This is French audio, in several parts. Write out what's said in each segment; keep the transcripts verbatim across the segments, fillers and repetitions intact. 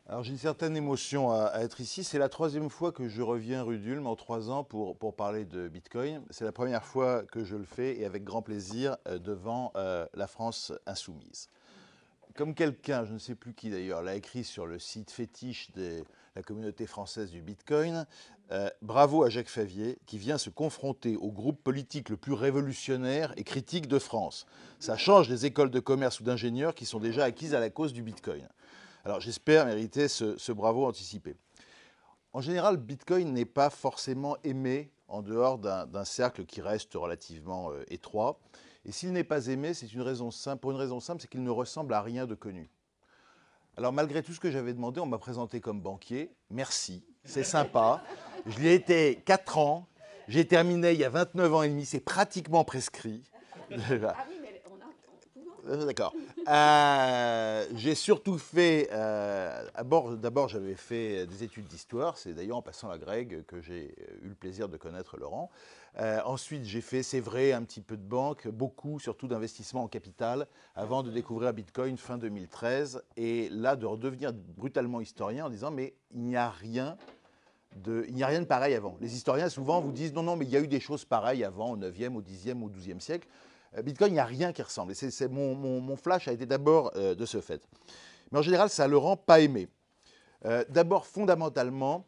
Alors j'ai une certaine émotion à, à être ici. C'est la troisième fois que je reviens rue d'Ulm en trois ans pour, pour parler de Bitcoin. C'est la première fois que je le fais et avec grand plaisir euh, devant euh, la France insoumise. Comme quelqu'un, je ne sais plus qui d'ailleurs, l'a écrit sur le site fétiche de la communauté française du Bitcoin, euh, bravo à Jacques Favier qui vient se confronter au groupe politique le plus révolutionnaire et critique de France. Ça change les écoles de commerce ou d'ingénieurs qui sont déjà acquises à la cause du Bitcoin. Alors j'espère mériter ce, ce bravo anticipé. En général, Bitcoin n'est pas forcément aimé en dehors d'un cercle qui reste relativement euh, étroit. Et s'il n'est pas aimé, c'est une raison simple, pour une raison simple, c'est qu'il ne ressemble à rien de connu. Alors malgré tout ce que j'avais demandé, on m'a présenté comme banquier. Merci, c'est sympa. Je l'y ai été quatre ans. J'ai terminé il y a vingt-neuf ans et demi. C'est pratiquement prescrit. Ah oui, mais on a. Euh, D'accord. Euh, j'ai surtout fait. Euh, D'abord, j'avais fait des études d'histoire. C'est d'ailleurs en passant la Greg que j'ai eu le plaisir de connaître Laurent. Euh, ensuite, j'ai fait, c'est vrai, un petit peu de banque, beaucoup, surtout d'investissement en capital, avant de découvrir Bitcoin fin deux mille treize. Et là, de redevenir brutalement historien en disant mais il n'y a rien. De, il n'y a rien de pareil avant. Les historiens, souvent, vous disent non, non, mais il y a eu des choses pareilles avant, au neuvième, au dixième, au douzième siècle. Bitcoin, il n'y a rien qui ressemble. Et c'est, c'est mon, mon, mon, flash a été d'abord euh, de ce fait. Mais en général, ça ne le rend pas aimé. Euh, d'abord, fondamentalement,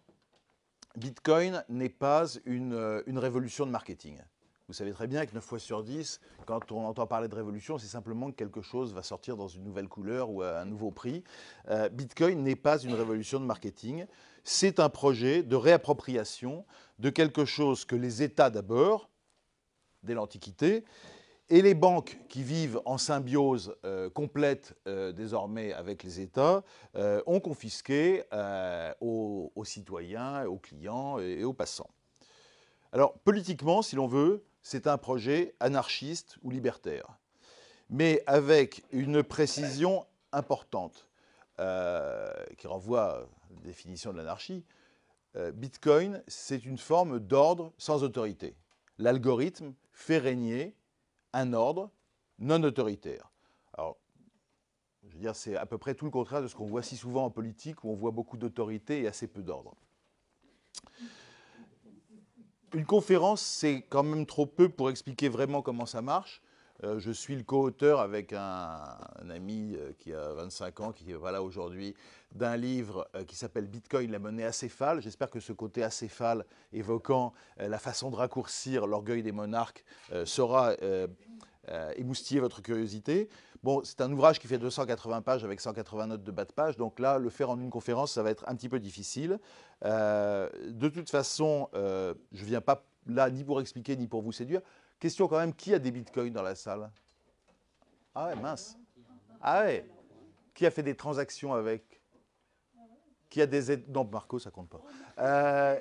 Bitcoin n'est pas une, une révolution de marketing. Vous savez très bien que neuf fois sur dix, quand on entend parler de révolution, c'est simplement que quelque chose va sortir dans une nouvelle couleur ou à un nouveau prix. Euh, Bitcoin n'est pas une révolution de marketing. C'est un projet de réappropriation de quelque chose que les États d'abord, dès l'Antiquité, et les banques qui vivent en symbiose euh, complète euh, désormais avec les États euh, ont confisqué euh, aux, aux citoyens, aux clients et, et aux passants. Alors politiquement, si l'on veut, c'est un projet anarchiste ou libertaire, mais avec une précision importante euh, qui renvoie à la définition de l'anarchie. Euh, Bitcoin, c'est une forme d'ordre sans autorité. L'algorithme fait régner un ordre non autoritaire. Alors, je veux dire, c'est à peu près tout le contraire de ce qu'on voit si souvent en politique, où on voit beaucoup d'autorité et assez peu d'ordre. Une conférence, c'est quand même trop peu pour expliquer vraiment comment ça marche. Euh, je suis le co-auteur avec un, un ami euh, qui a vingt-cinq ans, qui est voilà, aujourd'hui, d'un livre euh, qui s'appelle Bitcoin, la monnaie acéphale. J'espère que ce côté acéphale, évoquant euh, la façon de raccourcir l'orgueil des monarques, euh, saura euh, euh, émoustiller votre curiosité. Bon, c'est un ouvrage qui fait deux cent quatre-vingts pages avec cent quatre-vingts notes de bas de page, donc là, le faire en une conférence, ça va être un petit peu difficile. Euh, de toute façon, euh, je ne viens pas là ni pour expliquer ni pour vous séduire. Question quand même, qui a des bitcoins dans la salle? Ah ouais, mince. Ah ouais. Qui a fait des transactions avec? Qui a des aides? Non, Marco, ça compte pas. Euh,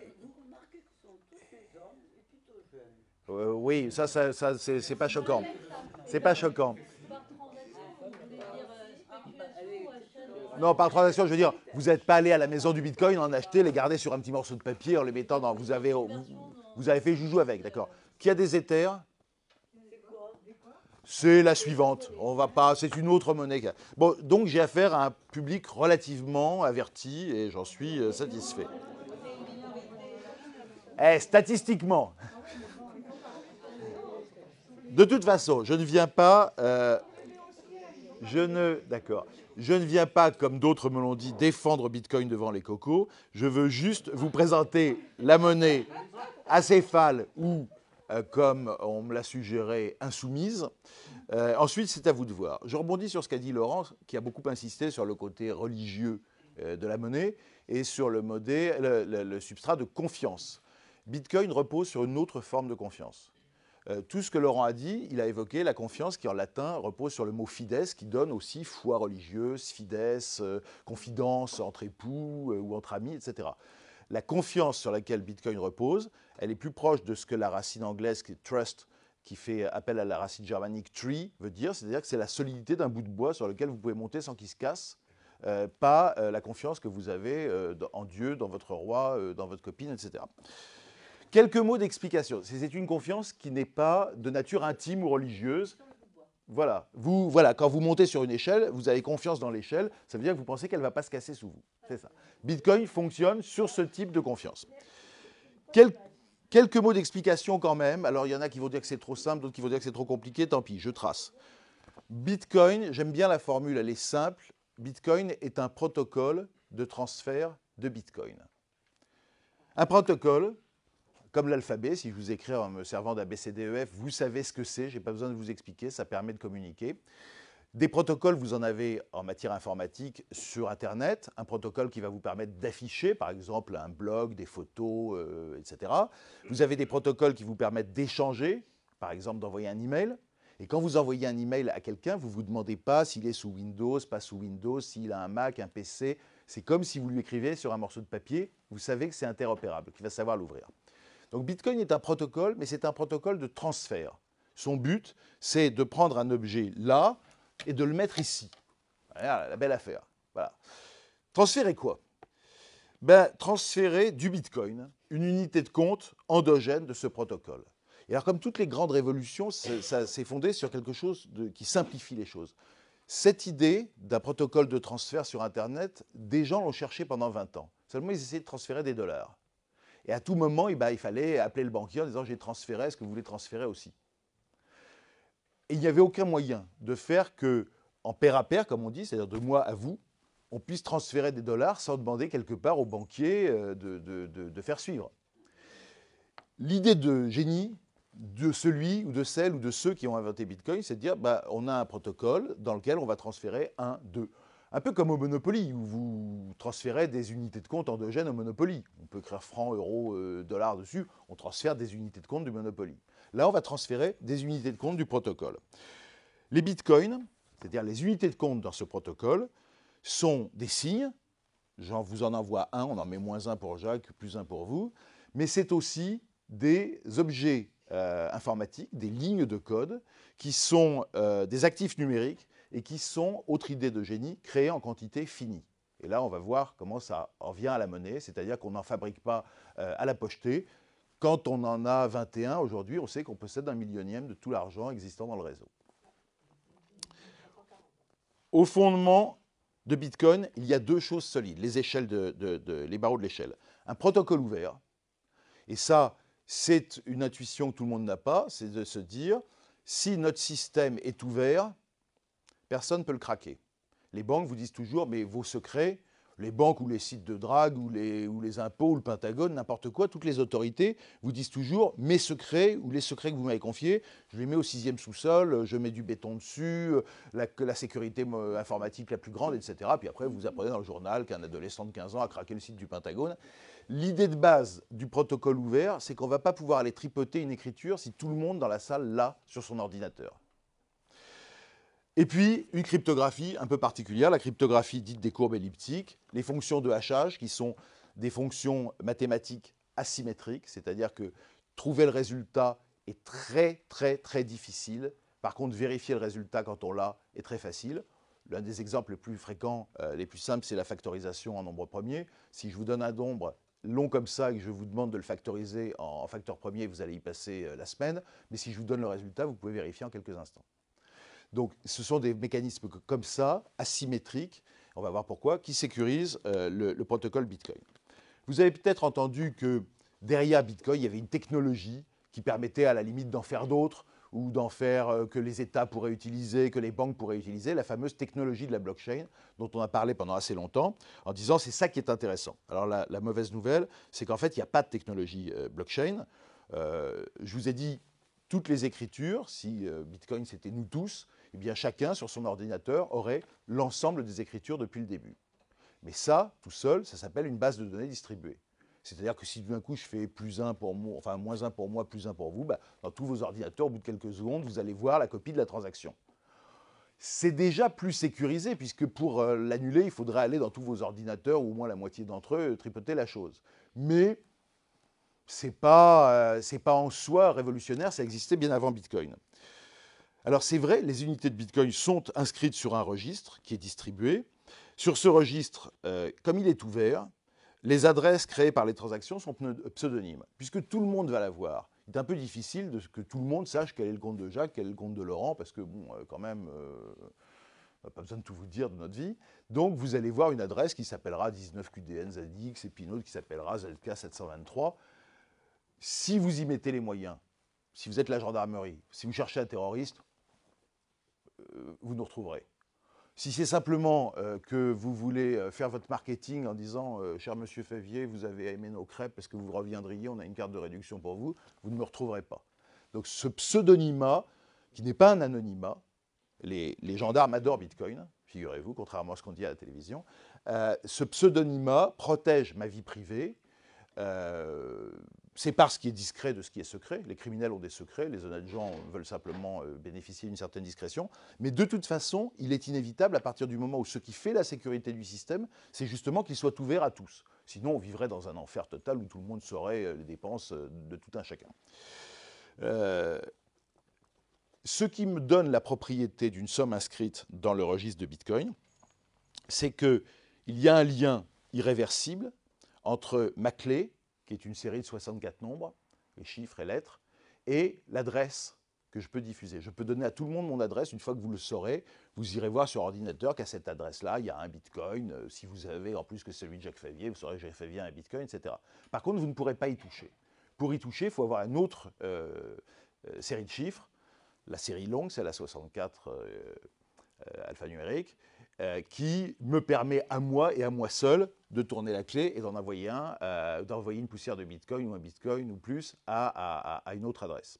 euh, oui, ça, ça, ça c'est pas choquant. C'est pas choquant. Non, par transaction, je veux dire, vous n'êtes pas allé à la maison du Bitcoin, en acheter, les garder sur un petit morceau de papier, en les mettant dans. Vous avez, vous, vous avez fait joujou avec, d'accord. Qui a des Ethers? C'est la suivante. On va pas. C'est une autre monnaie. Bon, donc j'ai affaire à un public relativement averti et j'en suis euh, satisfait. Eh, statistiquement. De toute façon, je ne viens pas. Euh, je ne. D'accord. Je ne viens pas, comme d'autres me l'ont dit, défendre Bitcoin devant les cocos. Je veux juste vous présenter la monnaie acéphale ou, euh, comme on me l'a suggéré, insoumise. Euh, ensuite, c'est à vous de voir. Je rebondis sur ce qu'a dit Laurent, qui a beaucoup insisté sur le côté religieux euh, de la monnaie et sur le, modèle, le, le, le substrat de confiance. Bitcoin repose sur une autre forme de confiance. Euh, tout ce que Laurent a dit, il a évoqué la confiance qui en latin repose sur le mot fides, qui donne aussi foi religieuse, fides, euh, confidence entre époux euh, ou entre amis, et cetera. La confiance sur laquelle Bitcoin repose, elle est plus proche de ce que la racine anglaise, qui est trust, qui fait appel à la racine germanique tree, veut dire, c'est-à-dire que c'est la solidité d'un bout de bois sur lequel vous pouvez monter sans qu'il se casse, euh, pas euh, la confiance que vous avez euh, en Dieu, dans votre roi, euh, dans votre copine, et cetera. Quelques mots d'explication. C'est une confiance qui n'est pas de nature intime ou religieuse. Voilà. Vous, voilà, quand vous montez sur une échelle, vous avez confiance dans l'échelle, ça veut dire que vous pensez qu'elle ne va pas se casser sous vous. C'est ça. Bitcoin fonctionne sur ce type de confiance. Quel, quelques mots d'explication quand même. Alors, il y en a qui vont dire que c'est trop simple, d'autres qui vont dire que c'est trop compliqué. Tant pis, je trace. Bitcoin, j'aime bien la formule, elle est simple. Bitcoin est un protocole de transfert de Bitcoin. Un protocole, comme l'alphabet, si je vous écris en me servant d'A B C D E F, vous savez ce que c'est, je n'ai pas besoin de vous expliquer, ça permet de communiquer. Des protocoles, vous en avez en matière informatique sur Internet, un protocole qui va vous permettre d'afficher, par exemple, un blog, des photos, euh, et cetera. Vous avez des protocoles qui vous permettent d'échanger, par exemple d'envoyer un email. Et quand vous envoyez un email à quelqu'un, vous ne vous demandez pas s'il est sous Windows, pas sous Windows, s'il a un Mac, un P C. C'est comme si vous lui écriviez sur un morceau de papier, vous savez que c'est interopérable, qu'il va savoir l'ouvrir. Donc Bitcoin est un protocole, mais c'est un protocole de transfert. Son but, c'est de prendre un objet là et de le mettre ici. Voilà, la belle affaire. Voilà. Transférer quoi? Ben, transférer du Bitcoin, une unité de compte endogène de ce protocole. Et alors, comme toutes les grandes révolutions, ça s'est fondé sur quelque chose de, qui simplifie les choses. Cette idée d'un protocole de transfert sur Internet, des gens l'ont cherché pendant vingt ans. Seulement, ils essayaient de transférer des dollars. Et à tout moment, eh ben, il fallait appeler le banquier en disant « j'ai transféré, est-ce que vous voulez transférer aussi ?» Et il n'y avait aucun moyen de faire que, en pair à pair, comme on dit, c'est-à-dire de moi à vous, on puisse transférer des dollars sans demander quelque part au banquier de, de, de, de faire suivre. L'idée de génie de celui ou de celle ou de ceux qui ont inventé Bitcoin, c'est de dire bah, on a un protocole dans lequel on va transférer un, deux. Un peu comme au Monopoly, où vous transférez des unités de compte endogènes au Monopoly. On peut écrire francs, euros, euh, dollars dessus, on transfère des unités de compte du Monopoly. Là, on va transférer des unités de compte du protocole. Les bitcoins, c'est-à-dire les unités de compte dans ce protocole, sont des signes. J'en vous en envoie un, on en met moins un pour Jacques, plus un pour vous. Mais c'est aussi des objets euh, informatiques, des lignes de code, qui sont euh, des actifs numériques et qui sont, autre idée de génie, créés en quantité finie. Et là, on va voir comment ça en vient à la monnaie, c'est-à-dire qu'on n'en fabrique pas euh, à la pochetée. Quand on en a vingt et un, aujourd'hui, on sait qu'on possède un millionième de tout l'argent existant dans le réseau. Au fondement de Bitcoin, il y a deux choses solides, les échelles de, de, de, les barreaux de l'échelle. Un protocole ouvert, et ça, c'est une intuition que tout le monde n'a pas, c'est de se dire, si notre système est ouvert, personne ne peut le craquer. Les banques vous disent toujours, mais vos secrets, les banques ou les sites de drague ou les, ou les impôts ou le Pentagone, n'importe quoi, toutes les autorités vous disent toujours, mes secrets ou les secrets que vous m'avez confiés, je les mets au sixième sous-sol, je mets du béton dessus, la, la sécurité informatique la plus grande, et cetera. Puis après, vous apprenez dans le journal qu'un adolescent de quinze ans a craqué le site du Pentagone. L'idée de base du protocole ouvert, c'est qu'on ne va pas pouvoir aller tripoter une écriture si tout le monde dans la salle l'a sur son ordinateur. Et puis, une cryptographie un peu particulière, la cryptographie dite des courbes elliptiques, les fonctions de hachage qui sont des fonctions mathématiques asymétriques, c'est-à-dire que trouver le résultat est très, très, très difficile. Par contre, vérifier le résultat quand on l'a est très facile. L'un des exemples les plus fréquents, euh, les plus simples, c'est la factorisation en nombre premier. Si je vous donne un nombre long comme ça et que je vous demande de le factoriser en facteur premier, vous allez y passer euh, la semaine. Mais si je vous donne le résultat, vous pouvez vérifier en quelques instants. Donc, ce sont des mécanismes comme ça, asymétriques, on va voir pourquoi, qui sécurisent euh, le, le protocole Bitcoin. Vous avez peut-être entendu que derrière Bitcoin, il y avait une technologie qui permettait à la limite d'en faire d'autres, ou d'en faire euh, que les États pourraient utiliser, que les banques pourraient utiliser, la fameuse technologie de la blockchain, dont on a parlé pendant assez longtemps, en disant c'est ça qui est intéressant. Alors la, la mauvaise nouvelle, c'est qu'en fait, il n'y a pas de technologie euh, blockchain. Euh, je vous ai dit, toutes les écritures, si euh, Bitcoin c'était nous tous, eh bien chacun sur son ordinateur aurait l'ensemble des écritures depuis le début. Mais ça, tout seul, ça s'appelle une base de données distribuée. C'est-à-dire que si d'un coup je fais plus un pour moi, enfin moins un pour moi, plus un pour vous, bah, dans tous vos ordinateurs, au bout de quelques secondes, vous allez voir la copie de la transaction. C'est déjà plus sécurisé, puisque pour euh, l'annuler, il faudrait aller dans tous vos ordinateurs, ou au moins la moitié d'entre eux, tripoter la chose. Mais ce n'est pas, euh, c'est pas en soi révolutionnaire, ça existait bien avant Bitcoin. Alors c'est vrai, les unités de Bitcoin sont inscrites sur un registre qui est distribué. Sur ce registre, euh, comme il est ouvert, les adresses créées par les transactions sont pseudonymes, puisque tout le monde va la voir. Il est un peu difficile de, que tout le monde sache quel est le compte de Jacques, quel est le compte de Laurent, parce que, bon, euh, quand même, euh, on n'a pas besoin de tout vous dire de notre vie. Donc, vous allez voir une adresse qui s'appellera dix-neuf Q D N Z X, et puis une autre qui s'appellera Z K sept cent vingt-trois. Si vous y mettez les moyens, si vous êtes la gendarmerie, si vous cherchez un terroriste, euh, vous nous retrouverez. Si c'est simplement euh, que vous voulez euh, faire votre marketing en disant euh, « Cher monsieur Favier, vous avez aimé nos crêpes parce que vous reviendriez, on a une carte de réduction pour vous », vous ne me retrouverez pas. Donc ce pseudonymat, qui n'est pas un anonymat, les, les gendarmes adorent Bitcoin, figurez-vous, contrairement à ce qu'on dit à la télévision, euh, ce pseudonymat protège ma vie privée. Euh, c'est parce qu'il est discret de ce qui est secret. Les criminels ont des secrets, les honnêtes gens veulent simplement euh, bénéficier d'une certaine discrétion. Mais de toute façon, il est inévitable à partir du moment où ce qui fait la sécurité du système, c'est justement qu'il soit ouvert à tous. Sinon, on vivrait dans un enfer total où tout le monde saurait les dépenses de tout un chacun. Euh, ce qui me donne la propriété d'une somme inscrite dans le registre de Bitcoin, c'est qu'il y a un lien irréversible entre ma clé, qui est une série de soixante-quatre nombres, les chiffres et lettres, et l'adresse que je peux diffuser. Je peux donner à tout le monde mon adresse. Une fois que vous le saurez, vous irez voir sur ordinateur qu'à cette adresse-là, il y a un bitcoin. Euh, si vous avez en plus que celui de Jacques Favier, vous saurez que Jacques Favier a un bitcoin, et cetera. Par contre, vous ne pourrez pas y toucher. Pour y toucher, il faut avoir une autre euh, euh, série de chiffres. La série longue, c'est la soixante-quatre euh, euh, alphanumérique, euh, qui me permet à moi et à moi seul de tourner la clé et d'en envoyer un, euh, d'envoyer une poussière de bitcoin ou un bitcoin ou plus à, à, à une autre adresse.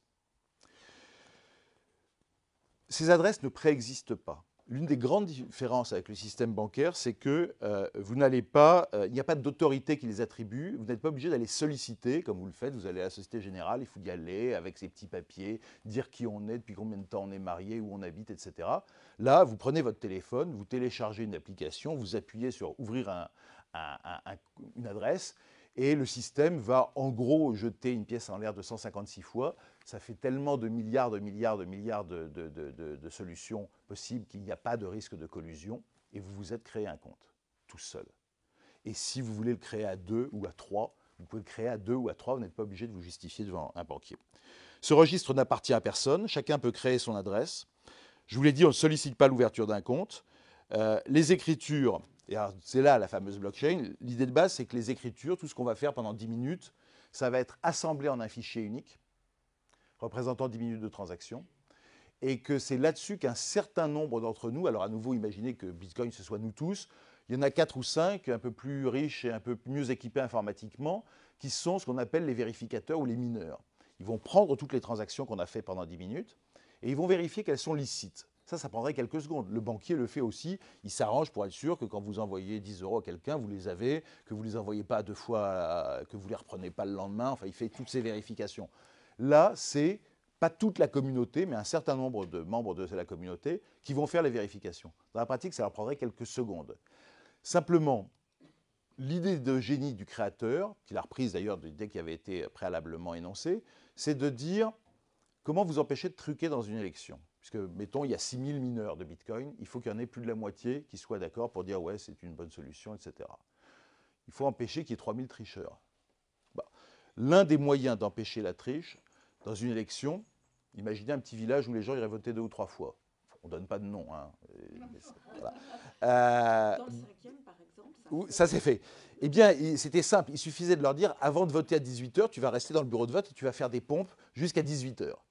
Ces adresses ne préexistent pas. L'une des grandes différences avec le système bancaire, c'est que euh, vous n'allez pas, euh, il n'y a pas d'autorité qui les attribue, vous n'êtes pas obligé d'aller solliciter, comme vous le faites, vous allez à la Société Générale, il faut y aller avec ses petits papiers, dire qui on est, depuis combien de temps on est marié, où on habite, et cetera. Là, vous prenez votre téléphone, vous téléchargez une application, vous appuyez sur ouvrir un, un, un, une adresse, et le système va en gros jeter une pièce en l'air deux cent cinquante-six fois. Ça fait tellement de milliards, de milliards, de milliards de, de, de, de, de solutions possibles qu'il n'y a pas de risque de collusion. Et vous vous êtes créé un compte, tout seul. Et si vous voulez le créer à deux ou à trois, vous pouvez le créer à deux ou à trois, vous n'êtes pas obligé de vous justifier devant un banquier. Ce registre n'appartient à personne, chacun peut créer son adresse. Je vous l'ai dit, on ne sollicite pas l'ouverture d'un compte. Euh, les écritures, et c'est là la fameuse blockchain, l'idée de base, c'est que les écritures, tout ce qu'on va faire pendant dix minutes, ça va être assemblé en un fichier unique, représentant dix minutes de transaction, et que c'est là-dessus qu'un certain nombre d'entre nous, alors à nouveau, imaginez que Bitcoin, ce soit nous tous, il y en a quatre ou cinq, un peu plus riches et un peu mieux équipés informatiquement, qui sont ce qu'on appelle les vérificateurs ou les mineurs. Ils vont prendre toutes les transactions qu'on a fait pendant dix minutes, et ils vont vérifier qu'elles sont licites. Ça, ça prendrait quelques secondes. Le banquier le fait aussi. Il s'arrange pour être sûr que quand vous envoyez dix euros à quelqu'un, vous les avez, que vous ne les envoyez pas deux fois, que vous ne les reprenez pas le lendemain. Enfin, il fait toutes ces vérifications. Là, c'est pas toute la communauté, mais un certain nombre de membres de la communauté qui vont faire les vérifications. Dans la pratique, ça leur prendrait quelques secondes. Simplement, l'idée de génie du créateur, qu'il a reprise d'ailleurs de l'idée qui avait été préalablement énoncée, c'est de dire comment vous empêcher de truquer dans une élection. Puisque, mettons, il y a six mille mineurs de Bitcoin, il faut qu'il y en ait plus de la moitié qui soient d'accord pour dire « ouais, c'est une bonne solution », et cetera. Il faut empêcher qu'il y ait trois mille tricheurs. Bah, l'un des moyens d'empêcher la triche, dans une élection, imaginez un petit village où les gens iraient voter deux ou trois fois. On ne donne pas de nom. Hein. Voilà. Euh, Dans le cinquième, par exemple. Ça, ça c'est fait. Eh bien, c'était simple. Il suffisait de leur dire, avant de voter à dix-huit heures, tu vas rester dans le bureau de vote et tu vas faire des pompes jusqu'à dix-huit heures.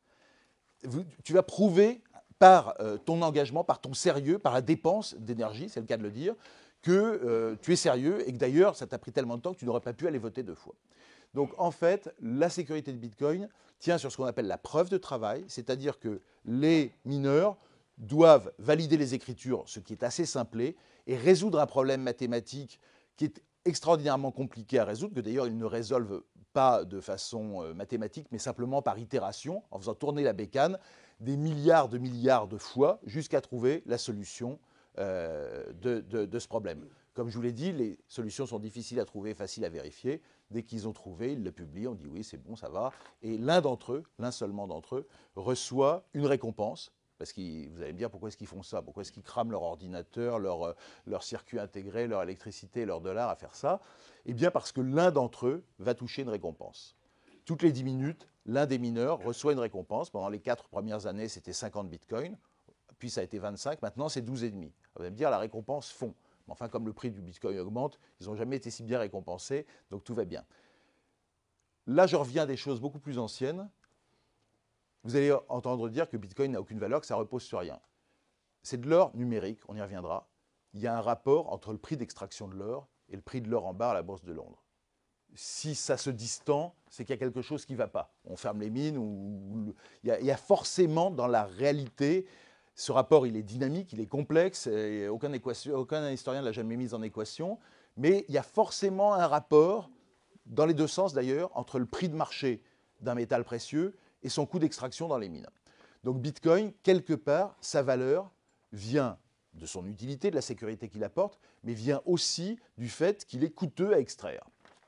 Tu vas prouver par euh, ton engagement, par ton sérieux, par la dépense d'énergie, c'est le cas de le dire, que euh, tu es sérieux et que d'ailleurs, ça t'a pris tellement de temps que tu n'aurais pas pu aller voter deux fois. Donc en fait, la sécurité de Bitcoin tient sur ce qu'on appelle la preuve de travail, c'est-à-dire que les mineurs doivent valider les écritures, ce qui est assez simplé, et résoudre un problème mathématique qui est extraordinairement compliqué à résoudre, que d'ailleurs ils ne résolvent pas de façon mathématique, mais simplement par itération, en faisant tourner la bécane des milliards de milliards de fois jusqu'à trouver la solution euh, de, de, de ce problème. Comme je vous l'ai dit, les solutions sont difficiles à trouver, faciles à vérifier. Dès qu'ils ont trouvé, ils le publient, on dit oui, c'est bon, ça va. Et l'un d'entre eux, l'un seulement d'entre eux, reçoit une récompense. Parce que vous allez me dire pourquoi est-ce qu'ils font ça, pourquoi est-ce qu'ils crament leur ordinateur, leur, leur circuit intégré, leur électricité, leur dollar à faire ça. Eh bien parce que l'un d'entre eux va toucher une récompense. toutes les dix minutes, l'un des mineurs reçoit une récompense. Pendant les quatre premières années, c'était cinquante bitcoins, puis ça a été vingt-cinq, maintenant c'est douze virgule cinq. Vous allez me dire, la récompense fond. Mais enfin, comme le prix du bitcoin augmente, ils n'ont jamais été si bien récompensés, donc tout va bien. Là, je reviens à des choses beaucoup plus anciennes. Vous allez entendre dire que bitcoin n'a aucune valeur, que ça repose sur rien. C'est de l'or numérique, on y reviendra. Il y a un rapport entre le prix d'extraction de l'or et le prix de l'or en barre à la Bourse de Londres. Si ça se distend, c'est qu'il y a quelque chose qui ne va pas. On ferme les mines, ou il y a, il y a forcément dans la réalité, ce rapport il est dynamique, il est complexe, et aucun, équation, aucun historien ne l'a jamais mis en équation, mais il y a forcément un rapport, dans les deux sens d'ailleurs, entre le prix de marché d'un métal précieux et son coût d'extraction dans les mines. Donc Bitcoin, quelque part, sa valeur vient de son utilité, de la sécurité qu'il apporte, mais vient aussi du fait qu'il est coûteux à extraire.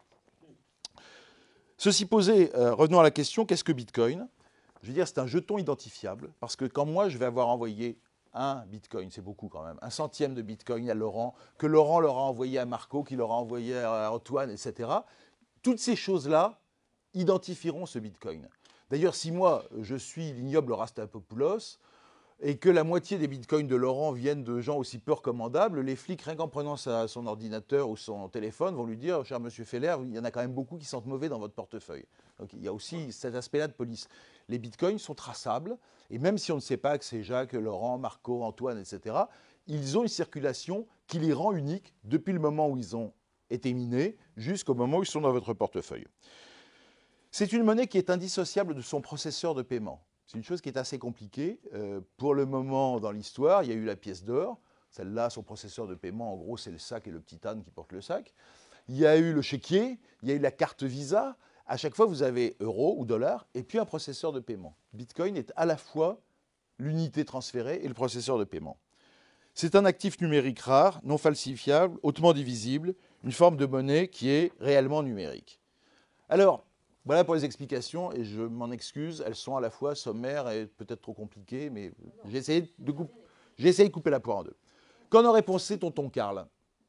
Ceci posé, euh, revenons à la question, qu'est-ce que Bitcoin? Je veux dire, c'est un jeton identifiable, parce que quand moi, je vais avoir envoyé un Bitcoin, c'est beaucoup quand même, un centième de Bitcoin à Laurent, que Laurent leur a envoyé à Marco, qui leur a envoyé à Antoine, et cetera, toutes ces choses-là identifieront ce Bitcoin. D'ailleurs, si moi, je suis l'ignoble Rastapopoulos, et que la moitié des bitcoins de Laurent viennent de gens aussi peu recommandables, les flics, rien qu'en prenant sa, son ordinateur ou son téléphone, vont lui dire « Cher monsieur Feller, il y en a quand même beaucoup qui sentent mauvais dans votre portefeuille. » Donc il y a aussi cet aspect-là de police. Les bitcoins sont traçables, et même si on ne sait pas que c'est Jacques, Laurent, Marco, Antoine, et cetera, ils ont une circulation qui les rend uniques depuis le moment où ils ont été minés jusqu'au moment où ils sont dans votre portefeuille. C'est une monnaie qui est indissociable de son processeur de paiement. C'est une chose qui est assez compliquée. Euh, pour le moment, dans l'histoire, il y a eu la pièce d'or. Celle-là, son processeur de paiement, en gros, c'est le sac et le petit âne qui porte le sac. Il y a eu le chéquier, il y a eu la carte Visa. À chaque fois, vous avez euro ou dollar, et puis un processeur de paiement. Bitcoin est à la fois l'unité transférée et le processeur de paiement. C'est un actif numérique rare, non falsifiable, hautement divisible, une forme de monnaie qui est réellement numérique. Alors, voilà pour les explications, et je m'en excuse, elles sont à la fois sommaires et peut-être trop compliquées, mais j'ai essayé de, coup... essayé de couper la poire en deux. Qu'en aurait pensé tonton Karl?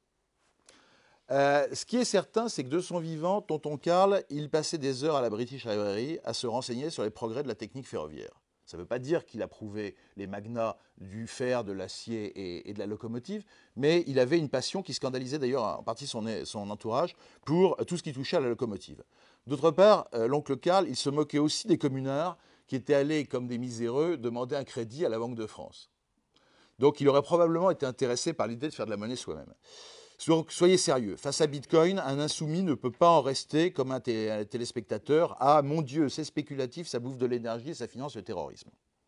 euh, Ce qui est certain, c'est que de son vivant, tonton Karl, il passait des heures à la British Library à se renseigner sur les progrès de la technique ferroviaire. Ça ne veut pas dire qu'il approuvait les magnats du fer, de l'acier et, et de la locomotive, mais il avait une passion qui scandalisait d'ailleurs en partie son, son entourage pour tout ce qui touchait à la locomotive. D'autre part, euh, l'oncle Karl, il se moquait aussi des communards qui étaient allés, comme des miséreux, demander un crédit à la Banque de France. Donc il aurait probablement été intéressé par l'idée de faire de la monnaie soi-même. Donc soyez sérieux, face à Bitcoin, un insoumis ne peut pas en rester comme un, té un téléspectateur. Ah mon Dieu, c'est spéculatif, ça bouffe de l'énergie, ça finance le terrorisme.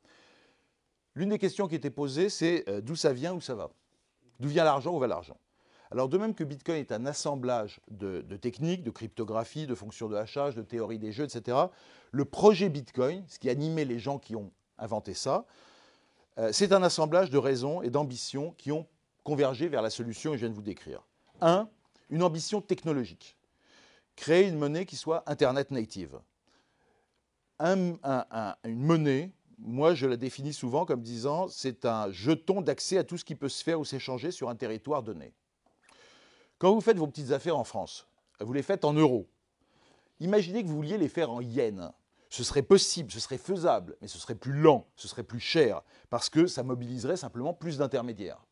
L'une des questions qui était posée, c'est euh, d'où ça vient, où ça va? D'où vient l'argent, où va l'argent? Alors de même que Bitcoin est un assemblage de, de techniques, de cryptographie, de fonctions de hachage, de théorie des jeux, et cetera, le projet Bitcoin, ce qui animait les gens qui ont inventé ça, euh, c'est un assemblage de raisons et d'ambitions qui ont convergé vers la solution que je viens de vous décrire. Un, une ambition technologique. Créer une monnaie qui soit Internet native. Un, un, un, une monnaie, moi je la définis souvent comme disant, c'est un jeton d'accès à tout ce qui peut se faire ou s'échanger sur un territoire donné. Quand vous faites vos petites affaires en France, vous les faites en euros. Imaginez que vous vouliez les faire en yens. Ce serait possible, ce serait faisable, mais ce serait plus lent, ce serait plus cher, parce que ça mobiliserait simplement plus d'intermédiaires.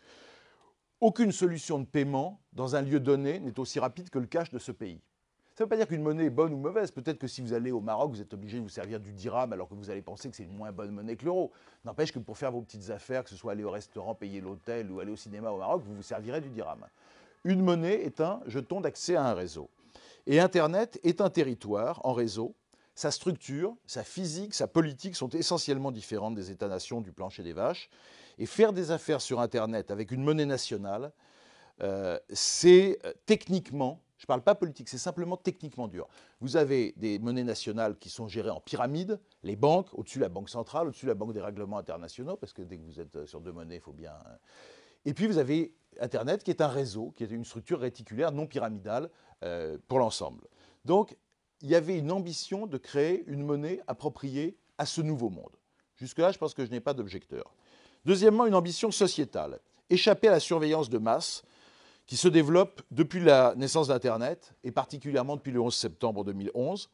Aucune solution de paiement dans un lieu donné n'est aussi rapide que le cash de ce pays. Ça ne veut pas dire qu'une monnaie est bonne ou mauvaise. Peut-être que si vous allez au Maroc, vous êtes obligé de vous servir du dirham alors que vous allez penser que c'est une moins bonne monnaie que l'euro. N'empêche que pour faire vos petites affaires, que ce soit aller au restaurant, payer l'hôtel ou aller au cinéma au Maroc, vous vous servirez du dirham. Une monnaie est un jeton d'accès à un réseau. Et Internet est un territoire en réseau. Sa structure, sa physique, sa politique sont essentiellement différentes des États-nations du plancher des vaches. Et faire des affaires sur Internet avec une monnaie nationale, euh, c'est techniquement, je ne parle pas politique, c'est simplement techniquement dur. Vous avez des monnaies nationales qui sont gérées en pyramide, les banques, au-dessus la Banque centrale, au-dessus la Banque des règlements internationaux, parce que dès que vous êtes sur deux monnaies, il faut bien... Et puis vous avez Internet qui est un réseau, qui est une structure réticulaire non pyramidale euh, pour l'ensemble. Donc, il y avait une ambition de créer une monnaie appropriée à ce nouveau monde. Jusque-là, je pense que je n'ai pas d'objecteur. Deuxièmement, une ambition sociétale. Échapper à la surveillance de masse qui se développe depuis la naissance d'Internet, et particulièrement depuis le onze septembre deux mille onze,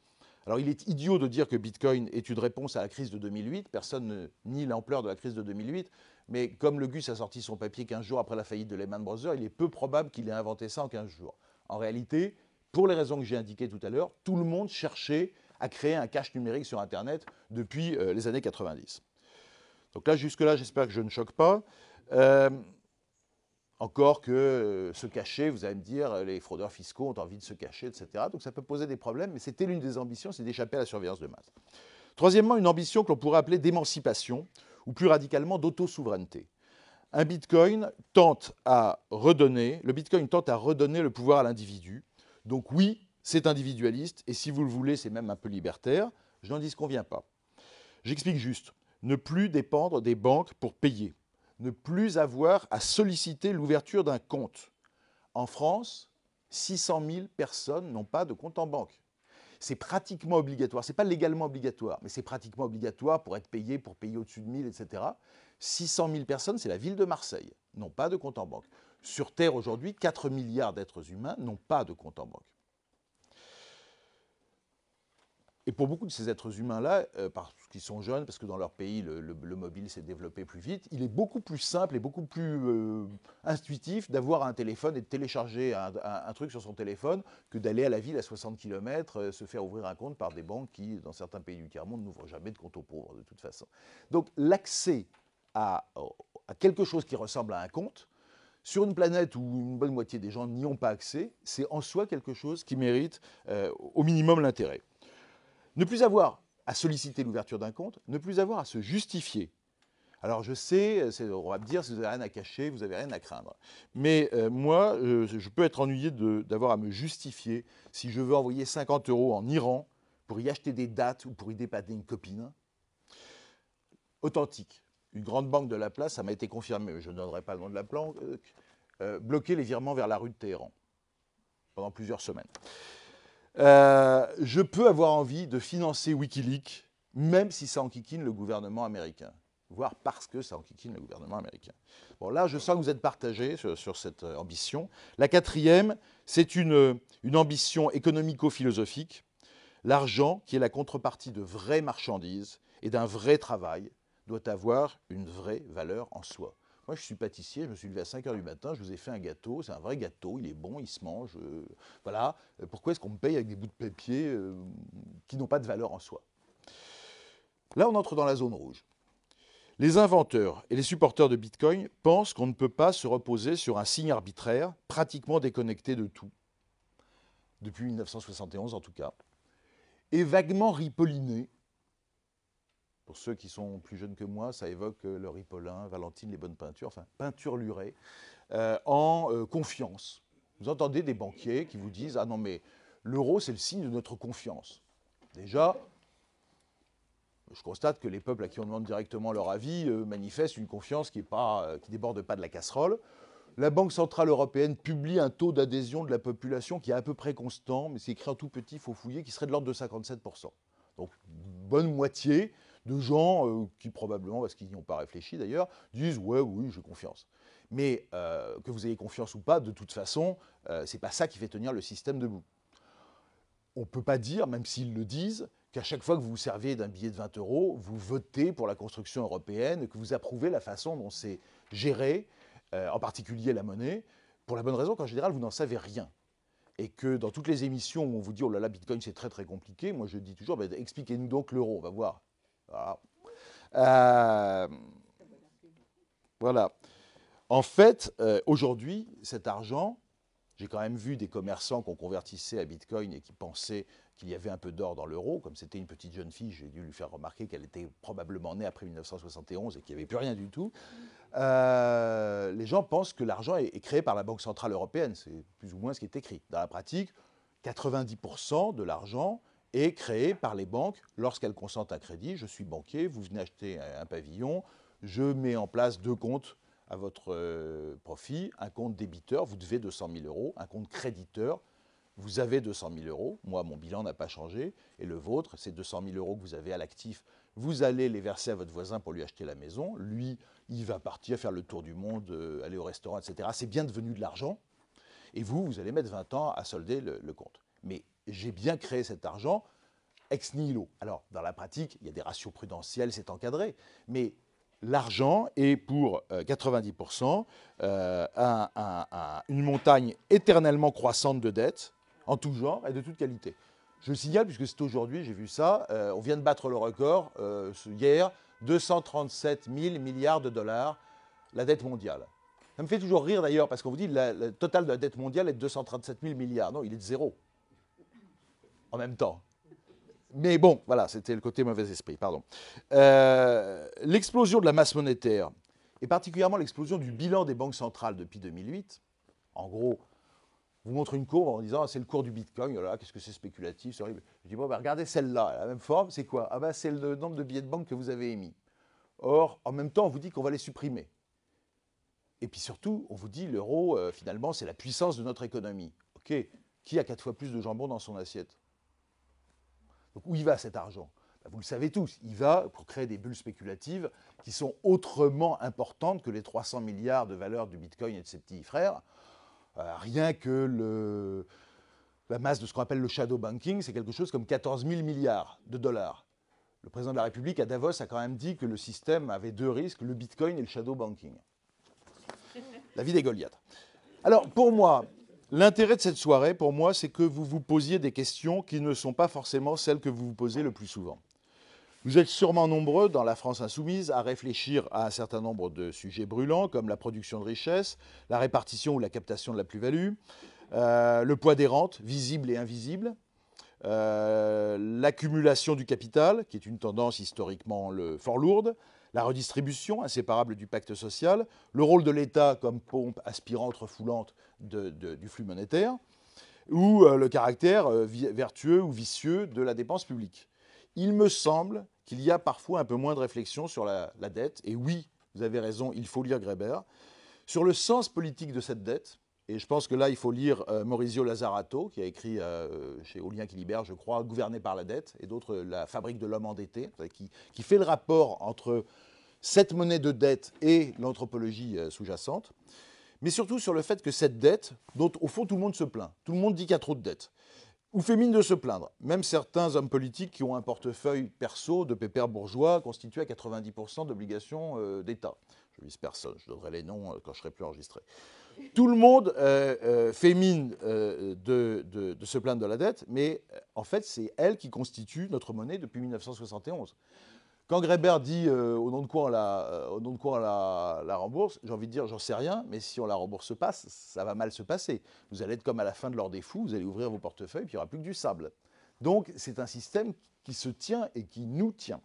Alors il est idiot de dire que Bitcoin est une réponse à la crise de deux mille huit, personne ne nie l'ampleur de la crise de deux mille huit, mais comme le Gus a sorti son papier quinze jours après la faillite de Lehman Brothers, il est peu probable qu'il ait inventé ça en quinze jours. En réalité, pour les raisons que j'ai indiquées tout à l'heure, tout le monde cherchait à créer un cash numérique sur Internet depuis euh, les années quatre-vingt-dix. Donc là, jusque-là, j'espère que je ne choque pas. Euh, encore que euh, se cacher, vous allez me dire, les fraudeurs fiscaux ont envie de se cacher, et cetera. Donc ça peut poser des problèmes, mais c'était l'une des ambitions, c'est d'échapper à la surveillance de masse. Troisièmement, une ambition que l'on pourrait appeler d'émancipation, ou plus radicalement d'autosouveraineté. Un Bitcoin tente à redonner, le Bitcoin tente à redonner le pouvoir à l'individu. Donc oui, c'est individualiste, et si vous le voulez, c'est même un peu libertaire. Je n'en disconviens pas. J'explique juste. Ne plus dépendre des banques pour payer. Ne plus avoir à solliciter l'ouverture d'un compte. En France, six cent mille personnes n'ont pas de compte en banque. C'est pratiquement obligatoire. Ce n'est pas légalement obligatoire, mais c'est pratiquement obligatoire pour être payé, pour payer au-dessus de mille, et cetera. six cent mille personnes, c'est la ville de Marseille, n'ont pas de compte en banque. Sur Terre, aujourd'hui, quatre milliards d'êtres humains n'ont pas de compte en banque. Et pour beaucoup de ces êtres humains-là, euh, parce qu'ils sont jeunes, parce que dans leur pays, le, le, le mobile s'est développé plus vite, il est beaucoup plus simple et beaucoup plus euh, intuitif d'avoir un téléphone et de télécharger un, un, un truc sur son téléphone que d'aller à la ville à soixante kilomètres, euh, se faire ouvrir un compte par des banques qui, dans certains pays du tiers-monde, n'ouvrent jamais de compte aux pauvres, de toute façon. Donc l'accès à, à quelque chose qui ressemble à un compte, sur une planète où une bonne moitié des gens n'y ont pas accès, c'est en soi quelque chose qui mérite euh, au minimum l'intérêt. Ne plus avoir à solliciter l'ouverture d'un compte, ne plus avoir à se justifier. Alors je sais, on va me dire, si vous n'avez rien à cacher, vous n'avez rien à craindre. Mais euh, moi, euh, je peux être ennuyé d'avoir à me justifier si je veux envoyer cinquante euros en Iran pour y acheter des dates ou pour y dépanner une copine. Authentique. Une grande banque de la place, ça m'a été confirmé, je ne donnerai pas le nom de la banque, euh, euh, bloquer les virements vers la rue de Téhéran pendant plusieurs semaines. Euh, je peux avoir envie de financer Wikileaks, même si ça enquiquine le gouvernement américain, voire parce que ça enquiquine le gouvernement américain. Bon, là, je sens que vous êtes partagés sur, sur cette ambition. La quatrième, c'est une, une ambition économico-philosophique. L'argent, qui est la contrepartie de vraies marchandises et d'un vrai travail, doit avoir une vraie valeur en soi. Moi, je suis pâtissier, je me suis levé à cinq heures du matin, je vous ai fait un gâteau, c'est un vrai gâteau, il est bon, il se mange. Euh, voilà. Pourquoi est-ce qu'on me paye avec des bouts de papier euh, qui n'ont pas de valeur en soi? Là, on entre dans la zone rouge. Les inventeurs et les supporters de Bitcoin pensent qu'on ne peut pas se reposer sur un signe arbitraire, pratiquement déconnecté de tout, depuis mille neuf cent soixante et onze en tout cas, et vaguement ripolliné. Pour ceux qui sont plus jeunes que moi, ça évoque le Ripollin, Valentine, les bonnes peintures, enfin peinturluré, euh, en euh, confiance. Vous entendez des banquiers qui vous disent « Ah non mais l'euro c'est le signe de notre confiance ». Déjà, je constate que les peuples à qui on demande directement leur avis euh, manifestent une confiance qui ne euh, déborde pas de la casserole. La Banque Centrale Européenne publie un taux d'adhésion de la population qui est à peu près constant, mais c'est écrit en tout petit, il faut fouiller, qui serait de l'ordre de cinquante-sept pour cent. Donc, bonne moitié de gens euh, qui probablement, parce qu'ils n'y ont pas réfléchi d'ailleurs, disent « ouais, oui, j'ai confiance ». Mais euh, que vous ayez confiance ou pas, de toute façon, euh, ce n'est pas ça qui fait tenir le système debout. On ne peut pas dire, même s'ils le disent, qu'à chaque fois que vous vous servez d'un billet de vingt euros, vous votez pour la construction européenne, que vous approuvez la façon dont c'est géré, euh, en particulier la monnaie, pour la bonne raison qu'en général, vous n'en savez rien. Et que dans toutes les émissions où on vous dit « oh là là, Bitcoin, c'est très très compliqué », moi je dis toujours bah, « expliquez-nous donc l'euro, on va voir ». Voilà. Euh, voilà. En fait, euh, aujourd'hui, cet argent, j'ai quand même vu des commerçants qu'on convertissait à Bitcoin et qui pensaient qu'il y avait un peu d'or dans l'euro. Comme c'était une petite jeune fille, j'ai dû lui faire remarquer qu'elle était probablement née après mille neuf cent soixante et onze et qu'il n'y avait plus rien du tout. Euh, les gens pensent que l'argent est, est créé par la Banque Centrale Européenne. C'est plus ou moins ce qui est écrit. Dans la pratique, quatre-vingt-dix pour cent de l'argent est créé par les banques lorsqu'elles consentent un crédit. Je suis banquier, vous venez acheter un pavillon, je mets en place deux comptes à votre euh, profit, un compte débiteur, vous devez deux cent mille euros, un compte créditeur, vous avez deux cent mille euros, moi mon bilan n'a pas changé, et le vôtre, c'est deux cent mille euros que vous avez à l'actif, vous allez les verser à votre voisin pour lui acheter la maison, lui, il va partir faire le tour du monde, euh, aller au restaurant, et cetera. C'est bien devenu de l'argent, et vous, vous allez mettre vingt ans à solder le, le compte. Mais j'ai bien créé cet argent ex nihilo. Alors, dans la pratique, il y a des ratios prudentiels, c'est encadré, mais l'argent est pour euh, quatre-vingt-dix pour cent euh, un, un, un, une montagne éternellement croissante de dettes, en tout genre et de toute qualité. Je le signale, puisque c'est aujourd'hui, j'ai vu ça, euh, on vient de battre le record euh, hier, deux cent trente-sept mille milliards de dollars, la dette mondiale. Ça me fait toujours rire d'ailleurs, parce qu'on vous dit que le total de la dette mondiale est de deux cent trente-sept mille milliards. Non, il est de zéro. En même temps. Mais bon, voilà, c'était le côté mauvais esprit, pardon. Euh, l'explosion de la masse monétaire, et particulièrement l'explosion du bilan des banques centrales depuis deux mille huit, en gros, vous montre une courbe en disant ah, c'est le cours du Bitcoin, oh là, qu'est-ce que c'est spéculatif, c'est horrible. Je dis bon, bah, regardez celle-là, elle a la même forme, c'est quoi? Ah ben, c'est le nombre de billets de banque que vous avez émis. Or, en même temps, on vous dit qu'on va les supprimer. Et puis surtout, on vous dit l'euro, euh, finalement, c'est la puissance de notre économie. Ok, qui a quatre fois plus de jambon dans son assiette? Donc où il va cet argent? Ben, vous le savez tous, il va pour créer des bulles spéculatives qui sont autrement importantes que les trois cents milliards de valeur du Bitcoin et de ses petits frères. Euh, rien que le, la masse de ce qu'on appelle le shadow banking, c'est quelque chose comme quatorze mille milliards de dollars. Le président de la République à Davos a quand même dit que le système avait deux risques, le Bitcoin et le shadow banking. La vie des Goliaths. Alors, pour moi, l'intérêt de cette soirée, pour moi, c'est que vous vous posiez des questions qui ne sont pas forcément celles que vous vous posez le plus souvent. Vous êtes sûrement nombreux dans la France insoumise à réfléchir à un certain nombre de sujets brûlants, comme la production de richesses, la répartition ou la captation de la plus-value, euh, le poids des rentes, visibles et invisibles, euh, l'accumulation du capital, qui est une tendance historiquement le, fort lourde, la redistribution, inséparable du pacte social, le rôle de l'État comme pompe aspirante, refoulante de, de, du flux monétaire, ou euh, le caractère euh, vertueux ou vicieux de la dépense publique. Il me semble qu'il y a parfois un peu moins de réflexion sur la, la dette, et oui, vous avez raison, il faut lire Graeber, sur le sens politique de cette dette, et je pense que là, il faut lire euh, Maurizio Lazzarato, qui a écrit euh, chez Au lien qui libère, je crois, Gouverné par la dette, et d'autres, La fabrique de l'homme endetté, qui, qui fait le rapport entre cette monnaie de dette et l'anthropologie euh, sous-jacente, mais surtout sur le fait que cette dette, dont au fond tout le monde se plaint, tout le monde dit qu'il y a trop de dettes, ou fait mine de se plaindre, même certains hommes politiques qui ont un portefeuille perso de pépères bourgeois constitué à quatre-vingt-dix pour cent d'obligations euh, d'État. Je vise personne, je donnerai les noms euh, quand je serai plus enregistré. Tout le monde euh, euh, fait mine euh, de, de, de se plaindre de la dette, mais euh, en fait, c'est elle qui constitue notre monnaie depuis mille neuf cent soixante et onze. Quand Graeber dit euh, au nom de quoi on la, euh, au nom de quoi on la, la rembourse, j'ai envie de dire, j'en sais rien, mais si on la rembourse pas, ça va mal se passer. Vous allez être comme à la fin de l'heure des fous, vous allez ouvrir vos portefeuilles, puis il n'y aura plus que du sable. Donc c'est un système qui se tient et qui nous tient.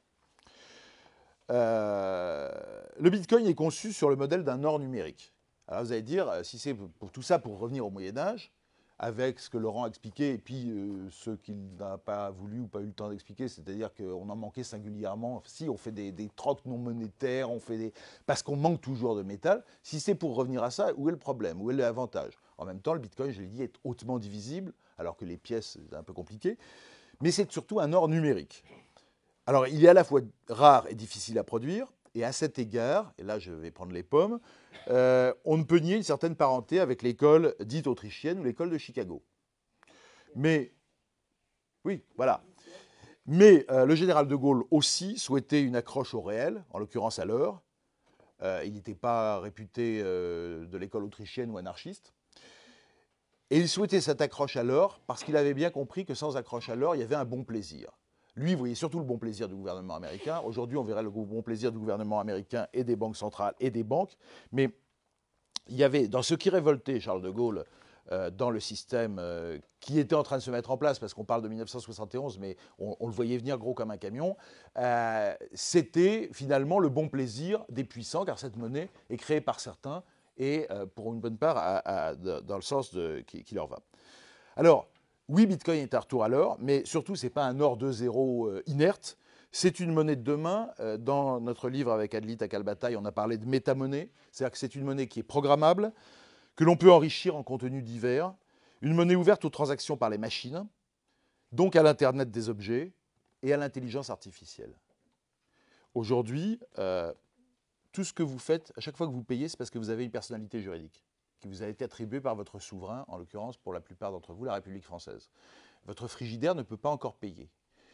Euh, le Bitcoin est conçu sur le modèle d'un or numérique. Alors vous allez dire, si c'est pour tout ça pour revenir au Moyen-Âge, avec ce que Laurent a expliqué, et puis euh, ce qu'il n'a pas voulu ou pas eu le temps d'expliquer, c'est-à-dire qu'on en manquait singulièrement. Si on fait des, des trocs non monétaires, on fait des... parce qu'on manque toujours de métal, si c'est pour revenir à ça, où est le problème? Où est l'avantage? En même temps, le Bitcoin, je l'ai dit, est hautement divisible, alors que les pièces, c'est un peu compliqué, mais c'est surtout un or numérique. Alors, il est à la fois rare et difficile à produire, et à cet égard, et là je vais prendre les pommes, euh, on ne peut nier une certaine parenté avec l'école dite autrichienne ou l'école de Chicago. Mais, oui, voilà. Mais euh, le général de Gaulle aussi souhaitait une accroche au réel, en l'occurrence à l'heure. Euh, il n'était pas réputé euh, de l'école autrichienne ou anarchiste. Et il souhaitait cette accroche à l'heure parce qu'il avait bien compris que sans accroche à l'heure, il y avait un bon plaisir. Lui, il voyait surtout le bon plaisir du gouvernement américain. Aujourd'hui, on verrait le bon plaisir du gouvernement américain et des banques centrales et des banques. Mais il y avait, dans ce qui révoltait Charles de Gaulle, euh, dans le système euh, qui était en train de se mettre en place, parce qu'on parle de mille neuf cent soixante et onze, mais on, on le voyait venir gros comme un camion, euh, c'était finalement le bon plaisir des puissants, car cette monnaie est créée par certains, et euh, pour une bonne part, à, à, dans le sens de, qui, qui leur va. Alors, oui, Bitcoin est un retour à l'or, mais surtout, ce n'est pas un or de zéro euh, inerte. C'est une monnaie de demain. Euh, dans notre livre avec Adlit Akalbataï, on a parlé de métamonnaie. C'est-à-dire que c'est une monnaie qui est programmable, que l'on peut enrichir en contenus divers, une monnaie ouverte aux transactions par les machines, donc à l'Internet des objets et à l'intelligence artificielle. Aujourd'hui, euh, tout ce que vous faites, à chaque fois que vous payez, c'est parce que vous avez une personnalité juridique qui vous a été attribuée par votre souverain, en l'occurrence, pour la plupart d'entre vous, la République française. Votre frigidaire ne peut pas encore payer.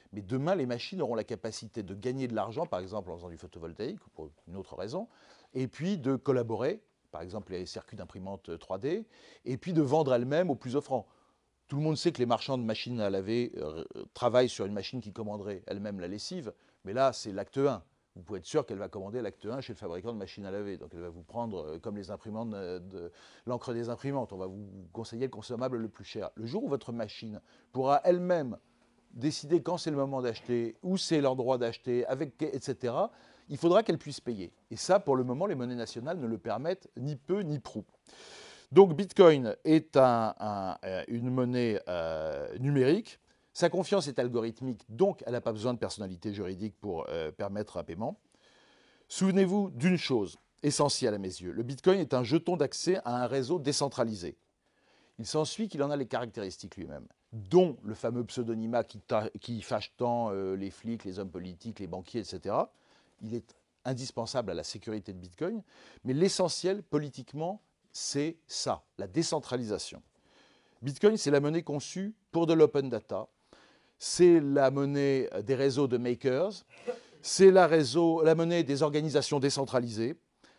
Mais demain, les machines auront la capacité de gagner de l'argent, par exemple en faisant du photovoltaïque, ou pour une autre raison, et puis de collaborer, par exemple les circuits d'imprimante trois D, et puis de vendre elles-mêmes aux plus offrants. Tout le monde sait que les marchands de machines à laver euh, travaillent sur une machine qui commanderait elle-même la lessive, mais là, c'est l'acte un. Vous pouvez être sûr qu'elle va commander l'acte un chez le fabricant de machines à laver. Donc elle va vous prendre, euh, comme les imprimantes, de, de l'encre des imprimantes, on va vous conseiller le consommable le plus cher. Le jour où votre machine pourra elle-même décider quand c'est le moment d'acheter, où c'est leur droit d'acheter, avec, et cetera, il faudra qu'elle puisse payer. Et ça, pour le moment, les monnaies nationales ne le permettent ni peu ni prou. Donc Bitcoin est un, un, une monnaie euh, numérique. Sa confiance est algorithmique, donc elle n'a pas besoin de personnalité juridique pour euh, permettre un paiement. Souvenez-vous d'une chose essentielle à mes yeux. Le Bitcoin est un jeton d'accès à un réseau décentralisé. Il s'ensuit qu'il en a les caractéristiques lui-même, dont le fameux pseudonymat qui, qui fâche tant euh, les flics, les hommes politiques, les banquiers, et cetera. Il est indispensable à la sécurité de Bitcoin, mais l'essentiel politiquement, c'est ça, la décentralisation. Bitcoin, c'est la monnaie conçue pour de l'open data, c'est la monnaie des réseaux de makers, c'est la, la monnaie des organisations décentralisées,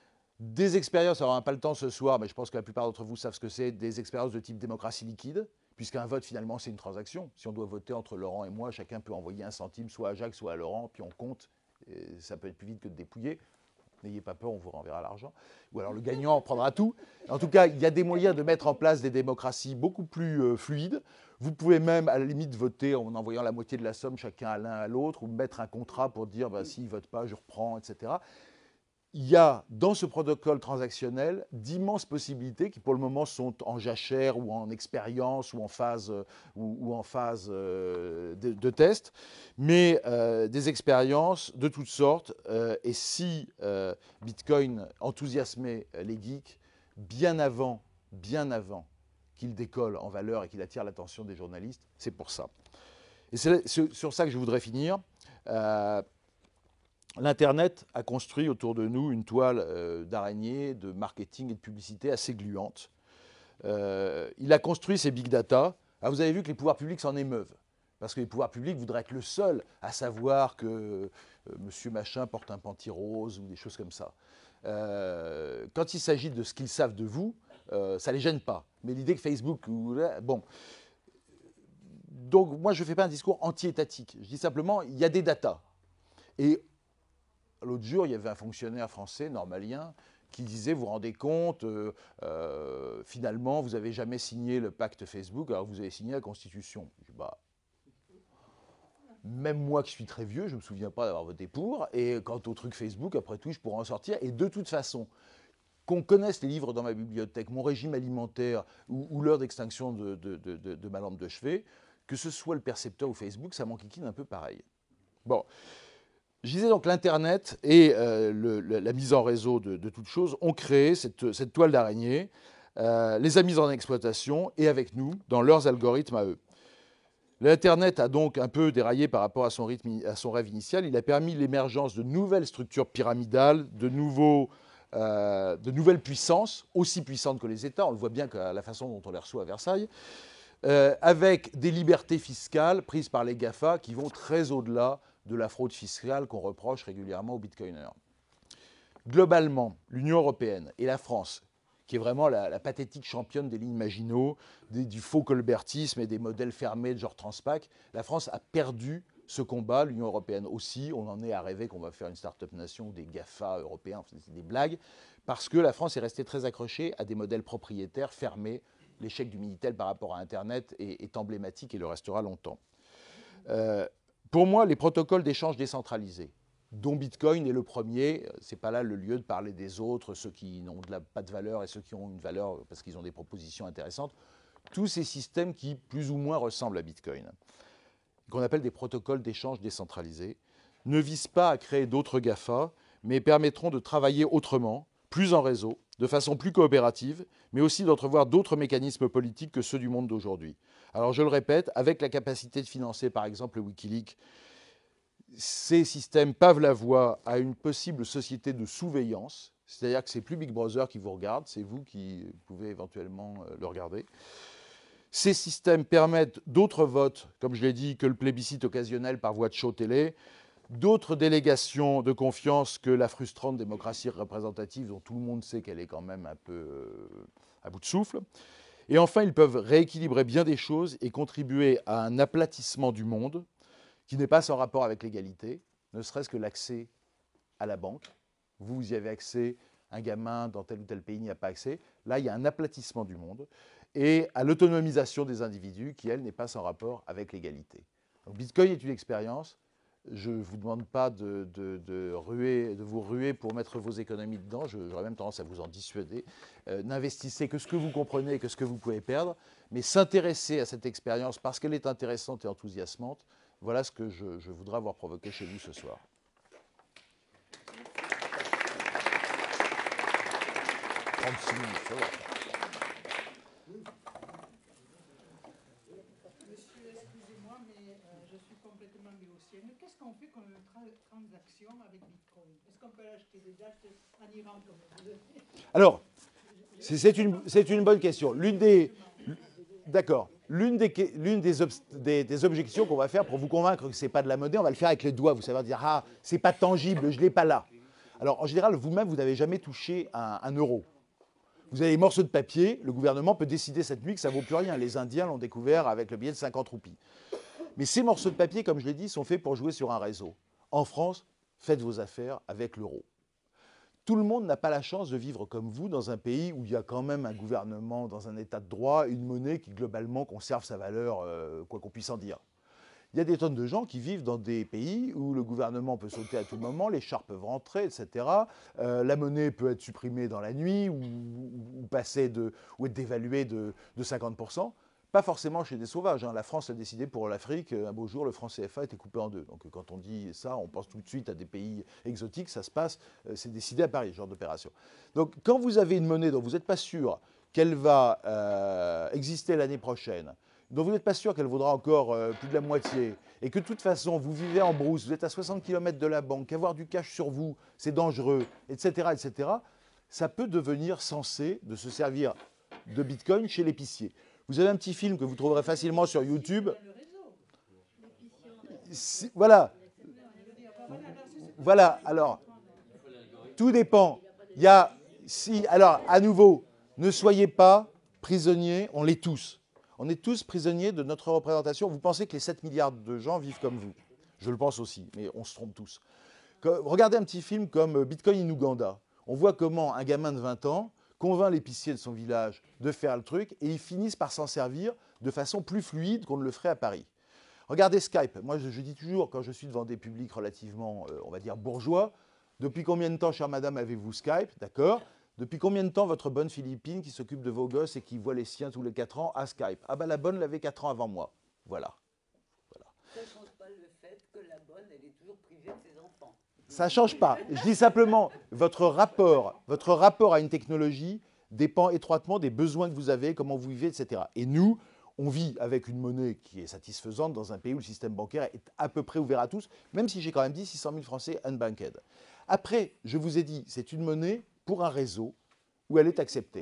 des expériences, alors on n'a pas le temps ce soir, mais je pense que la plupart d'entre vous savent ce que c'est, des expériences de type démocratie liquide, puisqu'un vote, finalement, c'est une transaction. Si on doit voter entre Laurent et moi, chacun peut envoyer un centime, soit à Jacques, soit à Laurent, puis on compte, et ça peut être plus vite que de dépouiller. N'ayez pas peur, on vous renverra l'argent. Ou alors le gagnant prendra tout. En tout cas, il y a des moyens de mettre en place des démocraties beaucoup plus euh, fluides. Vous pouvez même, à la limite, voter en envoyant la moitié de la somme chacun à l'un à l'autre, ou mettre un contrat pour dire bah, s'il ne vote pas, je reprends, et cetera. Il y a dans ce protocole transactionnel d'immenses possibilités qui pour le moment sont en jachère ou en expérience ou en phase, euh, ou, ou en phase euh, de, de test, mais euh, des expériences de toutes sortes. Euh, et si euh, Bitcoin enthousiasmait les geeks bien avant, bien avant qu'il décolle en valeur et qu'il attire l'attention des journalistes, c'est pour ça. Et c'est sur ça que je voudrais finir. Euh, L'Internet a construit autour de nous une toile euh, d'araignée, de marketing et de publicité assez gluante. Euh, il a construit ces big data. Alors vous avez vu que les pouvoirs publics s'en émeuvent. Parce que les pouvoirs publics voudraient être le seul à savoir que euh, monsieur machin porte un panty rose ou des choses comme ça. Euh, quand il s'agit de ce qu'ils savent de vous, euh, ça ne les gêne pas. Mais l'idée que Facebook... Bon. Donc moi, je ne fais pas un discours anti-étatique. Je dis simplement, il y a des datas. Et l'autre jour, il y avait un fonctionnaire français, normalien, qui disait, vous vous rendez compte, euh, euh, finalement, vous n'avez jamais signé le pacte Facebook, alors vous avez signé la Constitution. Je dis, bah, même moi qui suis très vieux, je ne me souviens pas d'avoir voté pour, et quant au truc Facebook, après tout, je pourrais en sortir. Et de toute façon, qu'on connaisse les livres dans ma bibliothèque, mon régime alimentaire ou, ou l'heure d'extinction de, de, de, de, de ma lampe de chevet, que ce soit le percepteur ou Facebook, ça m'enquiquine un peu pareil. Bon. Je disais donc l'Internet et euh, le, le, la mise en réseau de, de toutes choses ont créé cette, cette toile d'araignée, euh, les a mises en exploitation et avec nous dans leurs algorithmes à eux. L'Internet a donc un peu déraillé par rapport à son, rythme, à son rêve initial. Il a permis l'émergence de nouvelles structures pyramidales, de, nouveaux, euh, de nouvelles puissances, aussi puissantes que les États. On le voit bien qu'à la façon dont on les reçoit à Versailles. Euh, avec des libertés fiscales prises par les GAFA qui vont très au-delà de la fraude fiscale qu'on reproche régulièrement aux bitcoiners. Globalement, l'Union européenne et la France, qui est vraiment la, la pathétique championne des lignes Maginot, des, du faux colbertisme et des modèles fermés de genre Transpac, la France a perdu ce combat, l'Union européenne aussi. On en est à rêver qu'on va faire une start-up nation ou des GAFA européens, c'est des blagues, parce que la France est restée très accrochée à des modèles propriétaires fermés. L'échec du Minitel par rapport à Internet est, est emblématique et le restera longtemps. Euh, pour moi, les protocoles d'échange décentralisés, dont Bitcoin est le premier, ce n'est pas là le lieu de parler des autres, ceux qui n'ont de la, pas de valeur et ceux qui ont une valeur parce qu'ils ont des propositions intéressantes, tous ces systèmes qui plus ou moins ressemblent à Bitcoin, qu'on appelle des protocoles d'échange décentralisés, ne visent pas à créer d'autres GAFA, mais permettront de travailler autrement, plus en réseau, de façon plus coopérative, mais aussi d'entrevoir d'autres mécanismes politiques que ceux du monde d'aujourd'hui. Alors je le répète, avec la capacité de financer par exemple le Wikileaks, ces systèmes pavent la voie à une possible société de surveillance, c'est-à-dire que c'est plus Big Brother qui vous regarde, c'est vous qui pouvez éventuellement le regarder. Ces systèmes permettent d'autres votes, comme je l'ai dit, que le plébiscite occasionnel par voie de show télé, d'autres délégations de confiance que la frustrante démocratie représentative dont tout le monde sait qu'elle est quand même un peu euh, à bout de souffle. Et enfin, ils peuvent rééquilibrer bien des choses et contribuer à un aplatissement du monde qui n'est pas sans rapport avec l'égalité, ne serait-ce que l'accès à la banque. Vous, vous y avez accès, un gamin dans tel ou tel pays n'y a pas accès. Là, il y a un aplatissement du monde et à l'autonomisation des individus qui, elle, n'est pas sans rapport avec l'égalité. Donc, Bitcoin est une expérience. Je ne vous demande pas de, de, de, ruer, de vous ruer pour mettre vos économies dedans. J'aurais même tendance à vous en dissuader. Euh, N'investissez que ce que vous comprenez et que ce que vous pouvez perdre. Mais s'intéresser à cette expérience parce qu'elle est intéressante et enthousiasmante, voilà ce que je, je voudrais avoir provoqué chez vous ce soir. trente-six minutes, ça va. Monsieur, excusez-moi, mais euh, je suis complètement béotienne. Qu'est-ce qu'on fait comme tra transaction avec Bitcoin? Est-ce qu'on peut l'acheter déjà en Iran comme vous le dites? Alors, c'est une, une bonne question. L'une des... D'accord. L'une des, des, des, des objections qu'on va faire pour vous convaincre que ce n'est pas de la monnaie, on va le faire avec les doigts. Vous savez dire, ah, c'est pas tangible, je ne l'ai pas là. Alors, en général, vous-même, vous n'avez jamais touché un, un euro. Vous avez des morceaux de papier, le gouvernement peut décider cette nuit que ça ne vaut plus rien. Les Indiens l'ont découvert avec le billet de cinquante roupies. Mais ces morceaux de papier, comme je l'ai dit, sont faits pour jouer sur un réseau. En France, faites vos affaires avec l'euro. Tout le monde n'a pas la chance de vivre comme vous dans un pays où il y a quand même un gouvernement dans un état de droit, une monnaie qui globalement conserve sa valeur, euh, quoi qu'on puisse en dire. Il y a des tonnes de gens qui vivent dans des pays où le gouvernement peut sauter à tout moment, les chars peuvent rentrer, et cetera. Euh, la monnaie peut être supprimée dans la nuit ou, ou, passer de, ou être dévaluée de, de cinquante pour cent. Pas forcément chez des sauvages. Hein. La France a décidé pour l'Afrique, un beau jour, le franc C F A était coupé en deux. Donc quand on dit ça, on pense tout de suite à des pays exotiques, ça se passe, c'est décidé à Paris, ce genre d'opération. Donc quand vous avez une monnaie dont vous n'êtes pas sûr qu'elle va euh, exister l'année prochaine, dont vous n'êtes pas sûr qu'elle vaudra encore euh, plus de la moitié, et que de toute façon, vous vivez en brousse, vous êtes à soixante kilomètres de la banque, avoir du cash sur vous, c'est dangereux, et cetera, et cetera, ça peut devenir sensé de se servir de Bitcoin chez l'épicier. Vous avez un petit film que vous trouverez facilement sur YouTube. Voilà. Voilà, alors, tout dépend. Il y a, si, alors, à nouveau, ne soyez pas prisonniers, on l'est tous. On est tous prisonniers de notre représentation. Vous pensez que les sept milliards de gens vivent comme vous. Je le pense aussi, mais on se trompe tous. Regardez un petit film comme Bitcoin in Ouganda. On voit comment un gamin de vingt ans convainc l'épicier de son village de faire le truc et ils finissent par s'en servir de façon plus fluide qu'on ne le ferait à Paris. Regardez Skype. Moi, je, je dis toujours, quand je suis devant des publics relativement, euh, on va dire, bourgeois, depuis combien de temps, chère madame, avez-vous Skype? D'accord. Depuis combien de temps votre bonne Philippine qui s'occupe de vos gosses et qui voit les siens tous les quatre ans a Skype? Ah ben la bonne l'avait quatre ans avant moi. Voilà. Voilà. Ça ne change pas le fait que la bonne, elle est toujours privée de ses enfants. Ça ne change pas. Je dis simplement, votre rapport, votre rapport à une technologie dépend étroitement des besoins que vous avez, comment vous vivez, et cetera. Et nous, on vit avec une monnaie qui est satisfaisante dans un pays où le système bancaire est à peu près ouvert à tous, même si j'ai quand même dit six cent mille Français unbanked. Après, je vous ai dit, c'est une monnaie pour un réseau où elle est acceptée.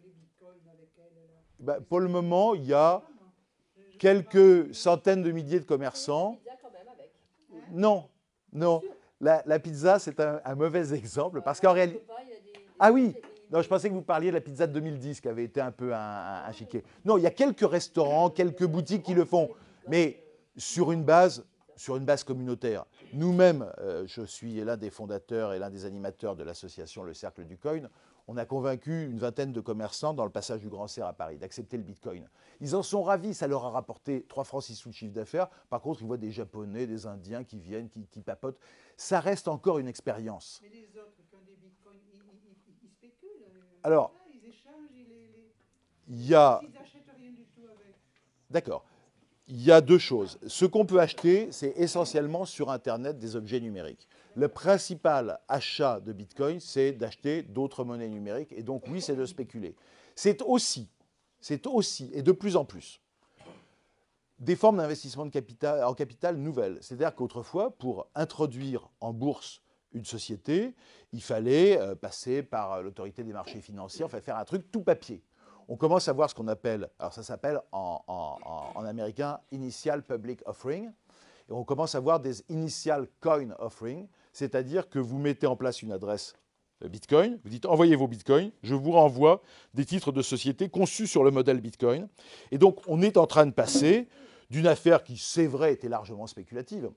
Ben, pour le moment, il y a quelques centaines de milliers de commerçants. Non, non. La, la pizza, c'est un, un mauvais exemple parce qu'en réalité... Ah oui, non, je pensais que vous parliez de la pizza de deux mille dix qui avait été un peu un, un, un chiquet. Non, il y a quelques restaurants, quelques boutiques qui le font, mais sur une base, sur une base communautaire. Nous-mêmes, euh, je suis l'un des fondateurs et l'un des animateurs de l'association Le Cercle du Coin. On a convaincu une vingtaine de commerçants dans le passage du Grand Cerf à Paris d'accepter le Bitcoin. Ils en sont ravis, ça leur a rapporté trois francs six sous de chiffre d'affaires. Par contre, ils voient des Japonais, des Indiens qui viennent, qui, qui papotent. Ça reste encore une expérience. Mais les autres qui ont des Bitcoins, ils, ils, ils, ils spéculent. Alors, ils échangent, ils les... il y a... Ils n'achètent rien du tout avec. D'accord. Il y a deux choses. Ce qu'on peut acheter, c'est essentiellement sur Internet des objets numériques. Le principal achat de Bitcoin, c'est d'acheter d'autres monnaies numériques. Et donc, oui, c'est de spéculer. C'est aussi, c'est aussi, et de plus en plus, des formes d'investissement de capital, en capital nouvelles. C'est-à-dire qu'autrefois, pour introduire en bourse une société, il fallait euh, passer par l'autorité des marchés financiers, enfin faire un truc tout papier. on commence à voir ce qu'on appelle, alors ça s'appelle en, en, en, en américain Initial Public Offering, et on commence à voir des Initial Coin Offering, c'est-à-dire que vous mettez en place une adresse Bitcoin, vous dites envoyez vos Bitcoins, je vous renvoie des titres de société conçus sur le modèle Bitcoin. Et donc on est en train de passer d'une affaire qui, c'est vrai, était largement spéculative,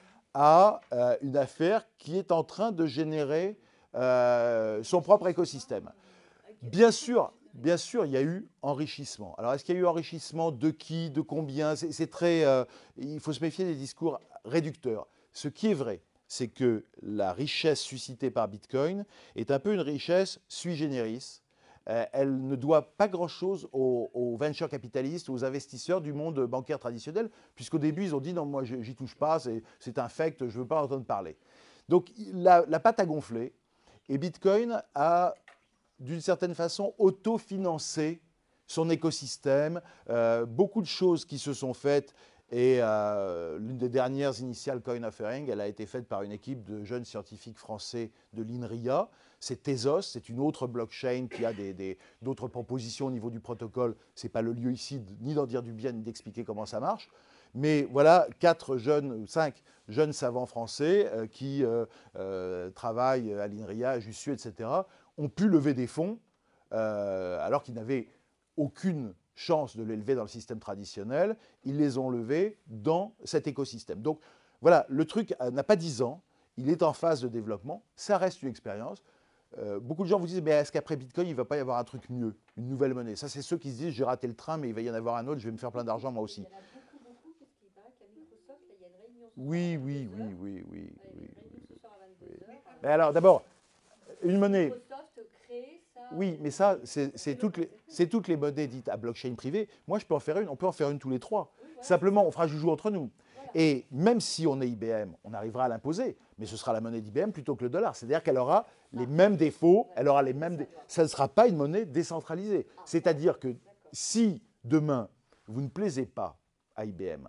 à euh, une affaire qui est en train de générer euh, son propre écosystème. Bien sûr, bien sûr, il y a eu enrichissement. Alors, est-ce qu'il y a eu enrichissement de qui, de combien? C'est, c'est très, euh, il faut se méfier des discours réducteurs. Ce qui est vrai, c'est que la richesse suscitée par Bitcoin est un peu une richesse sui generis. Euh, elle ne doit pas grand-chose aux, aux venture capitalistes, aux investisseurs du monde bancaire traditionnel, puisqu'au début, ils ont dit non, moi, j'y touche pas, c'est, c'est infect, je ne veux pas entendre parler. Donc, la, la pâte a gonflé, et Bitcoin a, d'une certaine façon, autofinancé son écosystème. Euh, beaucoup de choses qui se sont faites. Et euh, l'une des dernières initiales coin offering, elle a été faite par une équipe de jeunes scientifiques français de l'INRIA. C'est Tezos, c'est une autre blockchain qui a des, des, d'autres propositions au niveau du protocole. Ce n'est pas le lieu ici de, ni d'en dire du bien, ni d'expliquer comment ça marche. Mais voilà, quatre jeunes, cinq jeunes savants français euh, qui euh, euh, travaillent à l'INRIA, à Jussieu, et cetera, ont pu lever des fonds euh, alors qu'ils n'avaient aucune chance de l'élever dans le système traditionnel, ils les ont levés dans cet écosystème. Donc voilà, le truc n'a pas dix ans, il est en phase de développement, ça reste une expérience. Euh, beaucoup de gens vous disent, mais est-ce qu'après Bitcoin, il ne va pas y avoir un truc mieux, une nouvelle monnaie? Ça, c'est ceux qui se disent, j'ai raté le train, mais il va y en avoir un autre, je vais me faire plein d'argent moi aussi. Il y en a beaucoup, beaucoup. Qu'est-ce qui paraît qu'à Microsoft, là, il y a une réunion ce Oui, soir à oui, vingt-deux heures. oui, oui, oui, Il y a oui, une réunion ce soir à vingt-deux oui. heures. Mais alors, d'abord, une monnaie... Microsoft crée ça. Oui, mais ça, c'est, c'est, toutes les, c'est toutes les monnaies dites à blockchain privée. Moi, je peux en faire une, on peut en faire une tous les trois. Oui, voilà. Simplement, on fera joujou entre nous. Voilà. Et même si on est I B M, on arrivera à l'imposer, mais ce sera la monnaie d'I B M plutôt que le dollar. C'est-à-dire qu'elle aura les mêmes défauts, elle aura les mêmes... dé- Ça ne sera pas une monnaie décentralisée. C'est-à-dire que si demain, vous ne plaisez pas à I B M,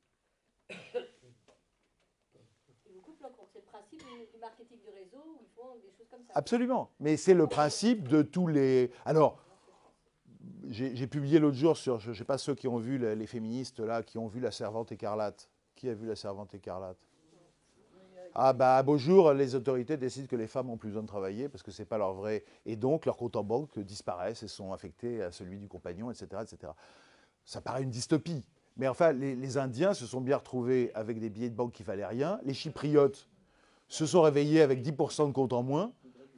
Et beaucoup de c'est le principe du, du marketing du réseau où ils font des choses comme ça. absolument. Mais c'est le principe de tous les... Alors, j'ai, j'ai publié l'autre jour sur, je ne sais pas ceux qui ont vu les, les féministes là, qui ont vu La Servante écarlate. Qui a vu La Servante écarlate? Ah bah à beau jour, les autorités décident que les femmes n'ont plus besoin de travailler parce que ce n'est pas leur vrai... Et donc, leurs comptes en banque disparaissent et sont affectés à celui du compagnon, et cetera, et cetera. Ça paraît une dystopie. Mais enfin, les, les Indiens se sont bien retrouvés avec des billets de banque qui ne valaient rien. Les Chypriotes se sont réveillés avec dix pour cent de comptes en moins.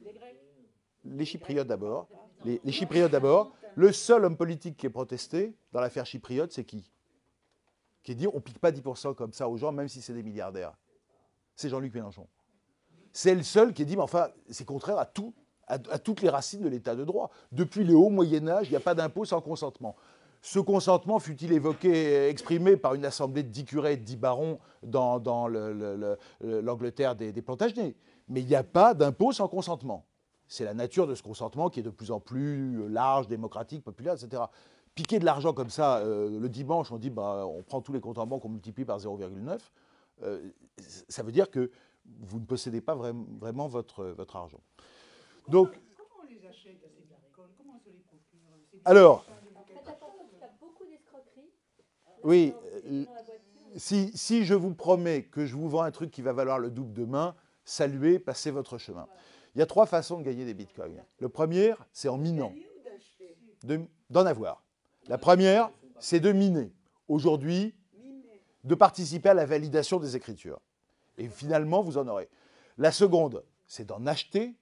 Les Chypriotes d'abord. Les, les Chypriotes d'abord. Le seul homme politique qui est protesté dans l'affaire chypriote, c'est qui? Qui est dit on ne pique pas dix pour cent comme ça aux gens, même si c'est des milliardaires. C'est Jean-Luc Mélenchon. C'est le seul qui est dit, mais enfin, c'est contraire à tout, à, à toutes les racines de l'état de droit. Depuis le haut Moyen-Âge, il n'y a pas d'impôt sans consentement. Ce consentement fut-il évoqué, exprimé par une assemblée de dix curés et de dix barons dans, dans le, le, le, l'Angleterre des, des Plantagenets. Mais il n'y a pas d'impôt sans consentement. C'est la nature de ce consentement qui est de plus en plus large, démocratique, populaire, et cetera. Piquer de l'argent comme ça, euh, le dimanche, on dit bah, on prend tous les comptes en banque, on multiplie par zéro virgule neuf, euh, ça veut dire que vous ne possédez pas vraiment, vraiment votre, votre argent. Donc, comment on les achète à ces bitcoins? Comment on se les procure? C'est alors, Faites attention parce qu'il y a beaucoup d'escroqueries. Là, oui, dans- euh, dans la voiture. si, si je vous promets que je vous vends un truc qui va valoir le double demain, saluez, passez votre chemin. Il y a trois façons de gagner des bitcoins. Le premier, c'est en minant, Gagner ou d'acheter? de- d'en avoir. La première, c'est de miner. Aujourd'hui, Miner. de participer à la validation des écritures. Et finalement, vous en aurez. La seconde, c'est d'en acheter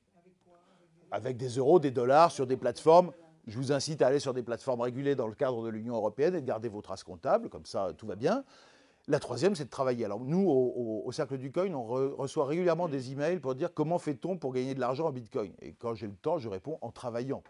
avec des euros, des dollars sur des plateformes. Je vous incite à aller sur des plateformes régulées dans le cadre de l'Union européenne et de garder vos traces comptables, comme ça tout va bien. La troisième, c'est de travailler. Alors nous, au, au, au Cercle du Coin, on re, reçoit régulièrement des emails pour dire comment fait-on pour gagner de l'argent en Bitcoin. Et quand j'ai le temps, je réponds en travaillant.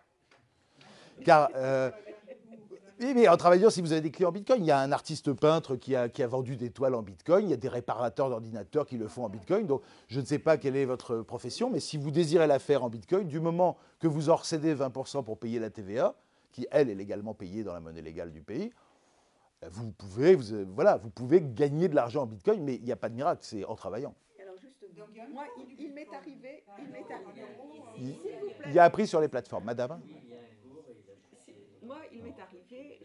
Car, euh, oui, mais en travaillant, si vous avez des clients en Bitcoin, il y a un artiste peintre qui a, qui a vendu des toiles en Bitcoin, il y a des réparateurs d'ordinateurs qui le font en Bitcoin. Donc, je ne sais pas quelle est votre profession, mais si vous désirez la faire en Bitcoin, du moment que vous en recédez vingt pour cent pour payer la T V A, qui, elle, est légalement payée dans la monnaie légale du pays, vous pouvez, vous, voilà, vous pouvez gagner de l'argent en Bitcoin, mais il n'y a pas de miracle, c'est en travaillant. Alors justement, moi, il, il m'est arrivé, il m'est arrivé. Il, S'il vous plaît. il y a appris sur les plateformes. Madame? Si- moi,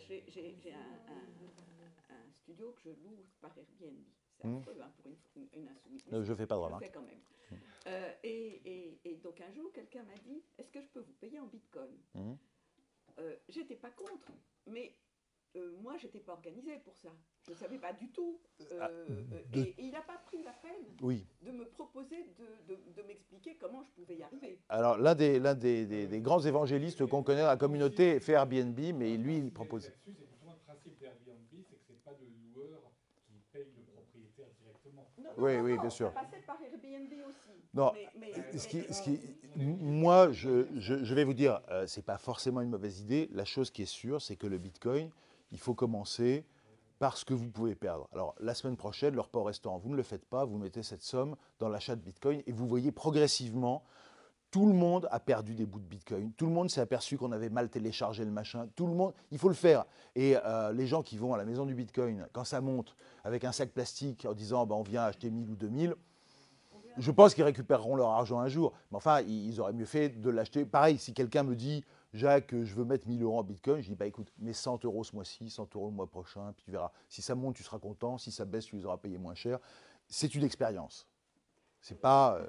j'ai j'ai un, un, un studio que je loue par Airbnb. C'est Mmh. affreux hein, pour une, une, une insoumise. Euh, je fais pas de Je le remarques. fais quand même. Mmh. Euh, et, et, et donc un jour, quelqu'un m'a dit, est-ce que je peux vous payer en bitcoin? Mmh. euh, J'étais pas contre, mais euh, moi, j'étais pas organisée pour ça. Je ne savais pas du tout. Euh, Ah, euh, de... Et, et il n'a pas pris la peine oui. de me proposer de, de, de m'expliquer comment je pouvais y arriver. Alors, l'un des, l'un des, des, des grands évangélistes qu'on connaît dans la communauté fait Airbnb, mais lui, il propose... C'est justement le principe d'Airbnb, c'est que ce n'est pas le loueur qui paye le propriétaire directement. Non, oui, non, oui, non, bien sûr. Ça passait par Airbnb aussi. Non, mais, mais, ce qui, mais, ce qui, moi, je, je, je vais vous dire, euh, ce n'est pas forcément une mauvaise idée. La chose qui est sûre, c'est que le Bitcoin, il faut commencer par ce que vous pouvez perdre. Alors, la semaine prochaine, le repas au restaurant, vous ne le faites pas, vous mettez cette somme dans l'achat de Bitcoin et vous voyez progressivement, tout le monde a perdu des bouts de Bitcoin. Tout le monde s'est aperçu qu'on avait mal téléchargé le machin. Tout le monde, il faut le faire. Et euh, les gens qui vont à la maison du Bitcoin, quand ça monte, avec un sac plastique en disant bah, on vient acheter mille ou deux mille, je pense qu'ils récupéreront leur argent un jour. Mais enfin, ils auraient mieux fait de l'acheter. Pareil, si quelqu'un me dit Jacques, je veux mettre mille euros en Bitcoin, je dis bah écoute, mets cent euros ce mois-ci, cent euros le mois prochain, puis tu verras. Si ça monte, tu seras content. Si ça baisse, tu les auras payés moins cher. C'est une expérience. C'est pas. Euh...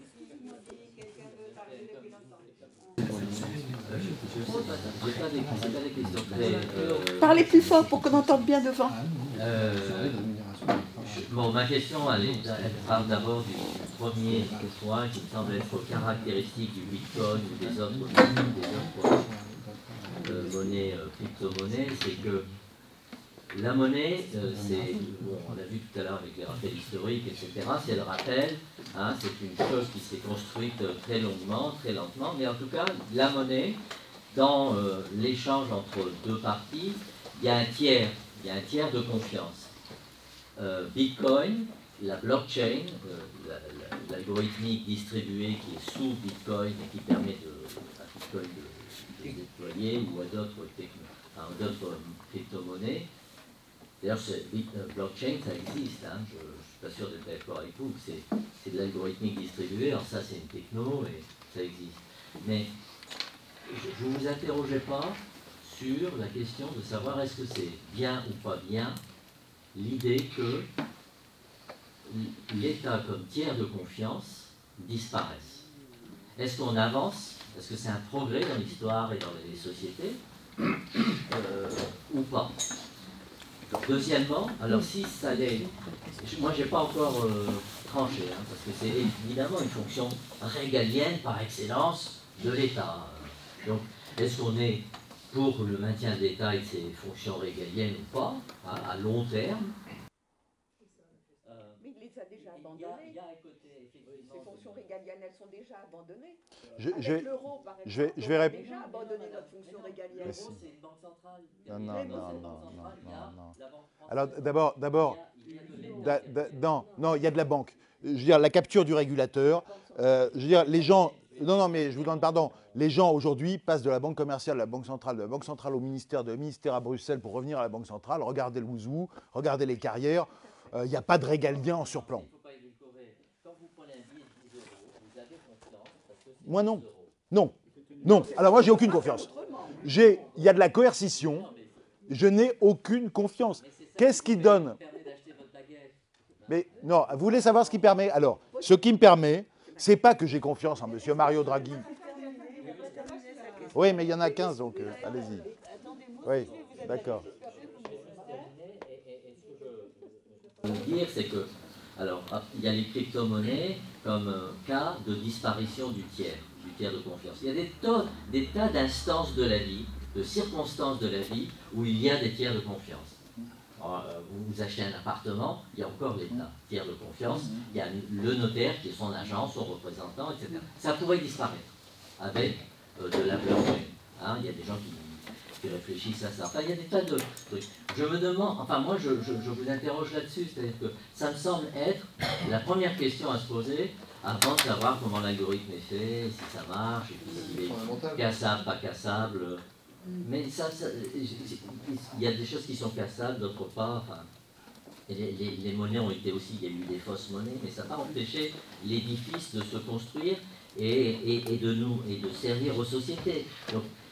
Parlez plus fort pour qu'on entende bien devant. Euh, bon, ma question, elle, est, elle parle d'abord du premier point qui me semble être caractéristique du Bitcoin ou des autres, des autres euh, monnaies, euh, crypto-monnaies, c'est que la monnaie, euh, c'est, bon, on l'a vu tout à l'heure avec les rappels historiques, et cetera, c'est le rappel, hein, c'est une chose qui s'est construite très longuement, très lentement, mais en tout cas, la monnaie, dans euh, l'échange entre deux parties, il y a un tiers, il y a un tiers de confiance. Euh, Bitcoin, la blockchain, euh, l'algorithmique distribuée qui est sous Bitcoin et qui permet de, à Bitcoin de, de déployer ou à d'autres enfin, crypto-monnaies. D'ailleurs, blockchain, ça existe, hein, je ne suis pas sûr d'être d'accord avec vous, c'est de l'algorithmique distribuée, alors ça c'est une techno et ça existe. Mais je ne vous interrogeais pas sur la question de savoir est-ce que c'est bien ou pas bien l'idée que l'État comme tiers de confiance disparaisse. Est-ce qu'on avance? Est-ce que c'est un progrès dans l'histoire et dans les sociétés euh, ou pas? Deuxièmement, alors si ça allait... Moi, je n'ai pas encore euh, tranché, hein, parce que c'est évidemment une fonction régalienne par excellence de l'État. Donc, est-ce qu'on est pour le maintien de l'État et de ses fonctions régaliennes ou pas, hein, à long terme? Mais il les a déjà abandonnées. Il y a un côté, effectivement, ces fonctions régaliennes, elles sont déjà abandonnées. Je, Avec je, l'euro, par exemple, je vais, je vais on a répondre. déjà abandonné notre fonction régalienne. Merci. C'est une banque centrale. Non, non, non, non, non, non, non. Alors d'abord, d'abord, non, non, il y a de la banque. Je veux dire, la capture du régulateur. Euh, je veux dire, les gens. Non, non, mais je vous demande pardon. Les gens aujourd'hui passent de la banque commerciale à la banque centrale, de la banque centrale au ministère, de la ministère à Bruxelles pour revenir à la banque centrale. Regardez le wouzou, regardez les carrières. Il euh, n'y a pas de régalien en surplomb. Moi non. Non. Non. Alors moi j'ai aucune confiance. Il y a de la coercition. Je n'ai aucune confiance. Qu'est-ce qui donne? Mais non, vous voulez savoir ce qui permet? Alors, ce qui me permet, c'est pas que j'ai confiance en M. Mario Draghi. Oui, mais il y en a quinze, donc euh, allez-y. Oui, d'accord. Ce que je veux dire, c'est que, alors, il y a les crypto-monnaies comme euh, cas de disparition du tiers, du tiers de confiance. Il y a des tas, des tas d'instances de la vie, de circonstances de la vie, où il y a des tiers de confiance. Alors, euh, vous achetez un appartement, il y a encore l'État, tiers de confiance, il y a le notaire qui est son agent, son représentant, et cetera. Ça pourrait disparaître avec euh, de la blockchain. Hein, il y a des gens qui, qui réfléchissent à ça. Enfin, il y a des tas de trucs. Je me demande, enfin moi je, je, je vous interroge là-dessus, c'est-à-dire que ça me semble être la première question à se poser avant de savoir comment l'algorithme est fait, si ça marche, et puis s'il est cassable, pas cassable. Mais ça, ça, il y a des choses qui sont cassables, d'autres pas. Enfin, et les, les, les monnaies ont été aussi, il y a eu des fausses monnaies, mais ça n'a pas empêché l'édifice de se construire et, et, et de nous et de servir aux sociétés. Donc,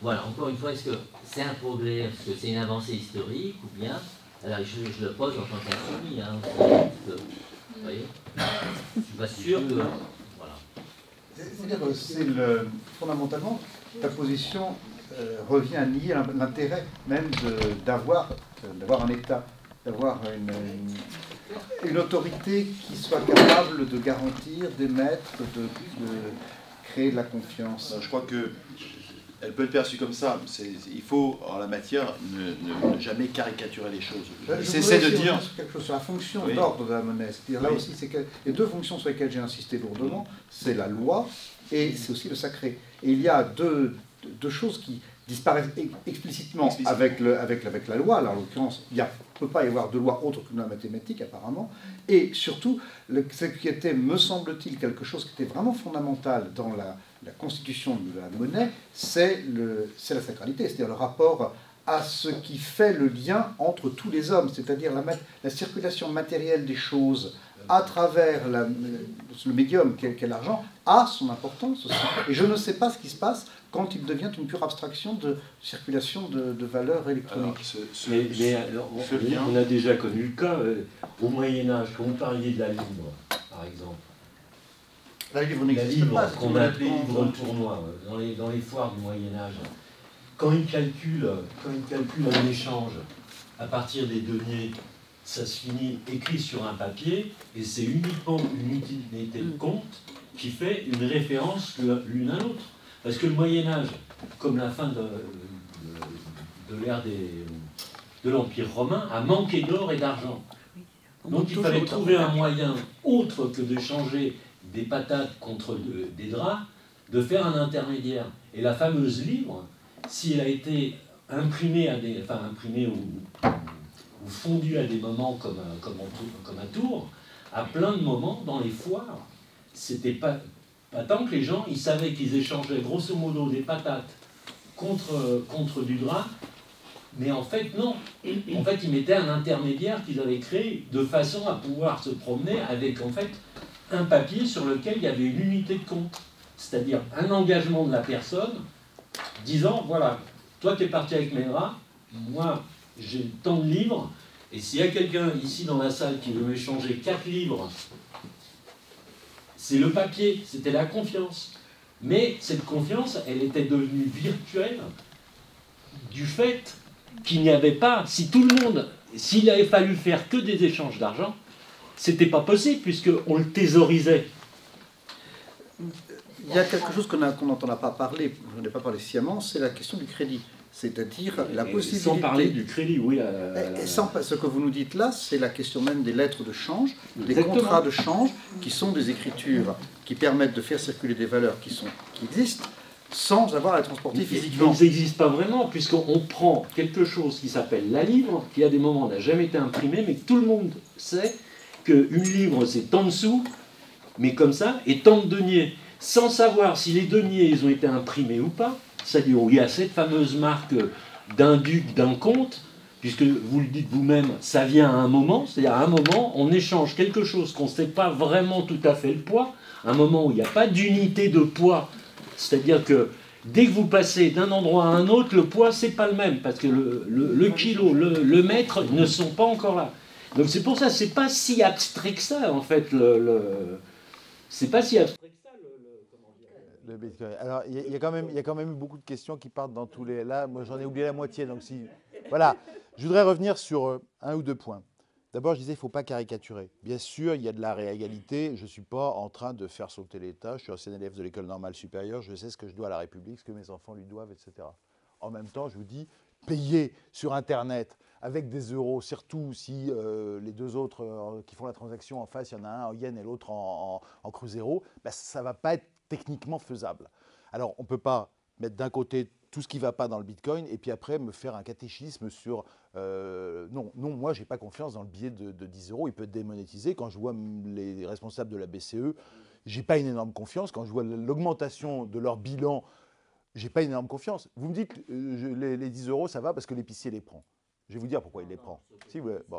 voilà, encore une fois, est-ce que c'est un progrès, est-ce que c'est une avancée historique, ou bien, alors je, je le pose en tant qu'insoumis, hein, que, vous voyez, je suis pas sûr que, voilà. C'est-à-dire que c'est le, fondamentalement, ta position euh, revient à nier l'intérêt même d'avoir d'avoir un État, d'avoir une, une, une autorité qui soit capable de garantir, d'émettre, de, de créer de la confiance. Je crois que elle peut être perçue comme ça. Il faut, en la matière, ne, ne, ne jamais caricaturer les choses. C'est de dire sur quelque chose sur la fonction oui. d'ordre de la monnaie. C'est-à-dire là oui. aussi, c'est que les deux fonctions sur lesquelles j'ai insisté lourdement, c'est la loi et c'est aussi le sacré. Et il y a deux, deux choses qui disparaissent explicitement avec, le, avec, avec la loi. Alors, en l'occurrence, il ne peut pas y avoir de loi autre que la mathématique, apparemment. Et surtout, le, ce qui était, me semble-t-il, quelque chose qui était vraiment fondamental dans la, la constitution de la monnaie, c'est la sacralité, c'est-à-dire le rapport à ce qui fait le lien entre tous les hommes, c'est-à-dire la, la circulation matérielle des choses à travers la, le médium qu'est qu l'argent, a son importance aussi. Et je ne sais pas ce qui se passe quand il devient une pure abstraction de circulation de, de valeurs électroniques. Alors, ce, ce, mais, mais alors, on, ce lien... on a déjà connu le cas euh, au Moyen-Âge, quand vous parliez de la livre, par exemple. La livre n'existe pas. Qu'on appelait livre tournoi, dans les, dans les foires du Moyen-Âge. Quand ils calculent, quand ils calculent un échange à partir des deniers, ça se finit écrit sur un papier, et c'est uniquement une utilité de compte qui fait une référence l'une à l'autre. Parce que le Moyen-Âge, comme la fin de, de, de l'ère de l'Empire romain, a manqué d'or et d'argent. Donc il fallait trouver un moyen, autre que de changer des patates contre de, des draps, de faire un intermédiaire. Et la fameuse livre, si elle a été imprimée, à des, enfin imprimée ou, ou fondue à des moments comme, comme, en, comme à Tours, à plein de moments dans les foires, c'était pas... Pas tant que les gens, ils savaient qu'ils échangeaient grosso modo des patates contre, contre du drap, mais en fait non. En fait, ils mettaient un intermédiaire qu'ils avaient créé de façon à pouvoir se promener avec en fait un papier sur lequel il y avait une unité de compte, c'est-à-dire un engagement de la personne disant voilà, toi tu es parti avec mes draps, moi j'ai tant de livres, et s'il y a quelqu'un ici dans la salle qui veut échanger quatre livres, c'est le papier, c'était la confiance. Mais cette confiance, elle était devenue virtuelle du fait qu'il n'y avait pas, si tout le monde, s'il avait fallu faire que des échanges d'argent, c'était pas possible puisqu'on le thésaurisait. Il y a quelque chose qu'on n'entend pas parler, je n'ai pas parlé sciemment, c'est la question du crédit. C'est-à-dire la possibilité... Sans parler du crédit, oui. À la... Sans, ce que vous nous dites là, c'est la question même des lettres de change, des Exactement. contrats de change, qui sont des écritures qui permettent de faire circuler des valeurs qui, sont, qui existent, sans avoir à les transporter physiquement. Ils n'existent pas vraiment, puisqu'on prend quelque chose qui s'appelle la livre, qui à des moments n'a jamais été imprimé, mais que tout le monde sait qu'une livre, c'est tant de sous, mais comme ça, et tant de deniers, sans savoir si les deniers ils ont été imprimés ou pas. C'est-à-dire il y a cette fameuse marque d'un duc, d'un comte, puisque vous le dites vous-même, ça vient à un moment, c'est-à-dire à un moment, on échange quelque chose qu'on ne sait pas vraiment tout à fait le poids, un moment où il n'y a pas d'unité de poids, c'est-à-dire que dès que vous passez d'un endroit à un autre, le poids, c'est pas le même, parce que le, le, le kilo, le, le mètre ne sont pas encore là. Donc c'est pour ça, c'est pas si abstrait que ça, en fait, le... le c'est pas si abstrait que ça. Le Bitcoin. Alors, il y, y, a quand même, il y a quand même eu beaucoup de questions qui partent dans tous les... Là, moi, j'en ai oublié la moitié. Donc, si... Voilà. Je voudrais revenir sur un ou deux points. D'abord, je disais, il ne faut pas caricaturer. Bien sûr, il y a de la réégalité. Je ne suis pas en train de faire sauter l'État. Je suis ancien élève de l'école normale supérieure. Je sais ce que je dois à la République, ce que mes enfants lui doivent, et cetera. En même temps, je vous dis, payer sur Internet avec des euros, surtout si euh, les deux autres euh, qui font la transaction en face, il y en a un en yen et l'autre en, en, en cruzeiro, ben, ça ne va pas être techniquement faisable. Alors, on ne peut pas mettre d'un côté tout ce qui ne va pas dans le Bitcoin et puis après me faire un catéchisme sur... Euh, non, non, moi, je n'ai pas confiance dans le billet de, de dix euros. Il peut être démonétisé. Quand je vois les responsables de la B C E, je n'ai pas une énorme confiance. Quand je vois l'augmentation de leur bilan, je n'ai pas une énorme confiance. Vous me dites, euh, je, les, les dix euros, ça va parce que l'épicier les prend. Je vais vous dire pourquoi il les prend. Si vous, bon.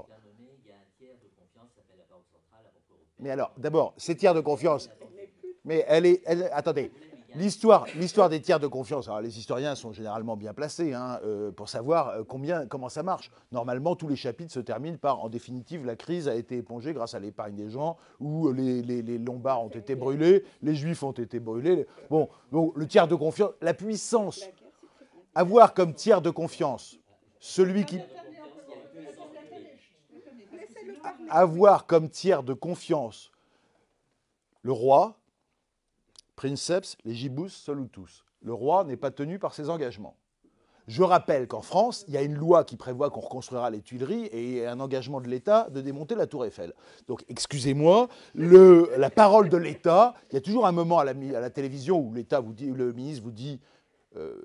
Mais alors, d'abord, ces tiers de confiance... Mais elle est... Elle, attendez, l'histoire, l'histoire des tiers de confiance, alors les historiens sont généralement bien placés hein, euh, pour savoir euh, combien, comment ça marche. Normalement, tous les chapitres se terminent par, en définitive, la crise a été épongée grâce à l'épargne des gens, où les, les, les Lombards ont été brûlés, les Juifs ont été brûlés. Bon, donc le tiers de confiance, la puissance, avoir comme tiers de confiance celui qui... Avoir comme tiers de confiance le roi, princeps legibus solutus. Le roi n'est pas tenu par ses engagements. Je rappelle qu'en France, il y a une loi qui prévoit qu'on reconstruira les Tuileries et un engagement de l'État de démonter la Tour Eiffel. Donc, excusez-moi, le, la parole de l'État, il y a toujours un moment à la, à la télévision où l'État vous dit, le ministre vous dit euh,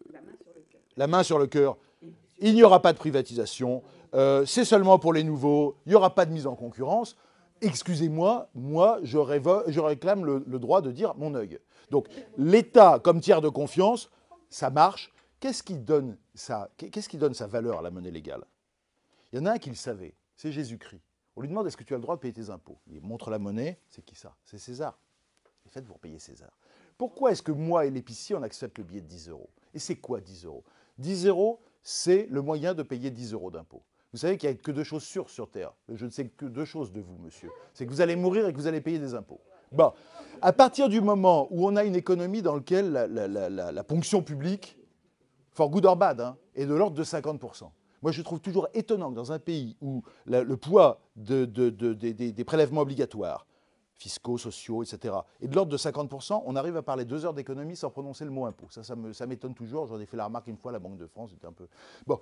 la main sur le cœur, il n'y aura pas de privatisation, euh, c'est seulement pour les nouveaux, il n'y aura pas de mise en concurrence. Excusez-moi, moi, je, je réclame le, le droit de dire mon œil. Donc, l'État comme tiers de confiance, ça marche. Qu'est-ce qui donne ça, qu'est-ce qui donne sa valeur à la monnaie légale? Il y en a un qui le savait, c'est Jésus-Christ. On lui demande, est-ce que tu as le droit de payer tes impôts? Il montre la monnaie, c'est qui ça? C'est César. C'est fait pour payer César. Pourquoi est-ce que moi et l'épicier, on accepte le billet de dix euros? Et c'est quoi dix euros? dix euros, c'est le moyen de payer dix euros d'impôts. Vous savez qu'il n'y a que deux choses sûres sur Terre. Je ne sais que deux choses de vous, monsieur. C'est que vous allez mourir et que vous allez payer des impôts. Bon, à partir du moment où on a une économie dans laquelle la, la, la, la, la ponction publique, for good or bad, hein, est de l'ordre de cinquante pour cent. Moi, je trouve toujours étonnant que dans un pays où la, le poids de, de, de, de, des, des prélèvements obligatoires, fiscaux, sociaux, et cetera, est de l'ordre de cinquante pour cent, on arrive à parler deux heures d'économie sans prononcer le mot impôt. Ça, ça, me, ça m'étonne toujours. J'en ai fait la remarque une fois à la Banque de France. C'était un peu... Bon.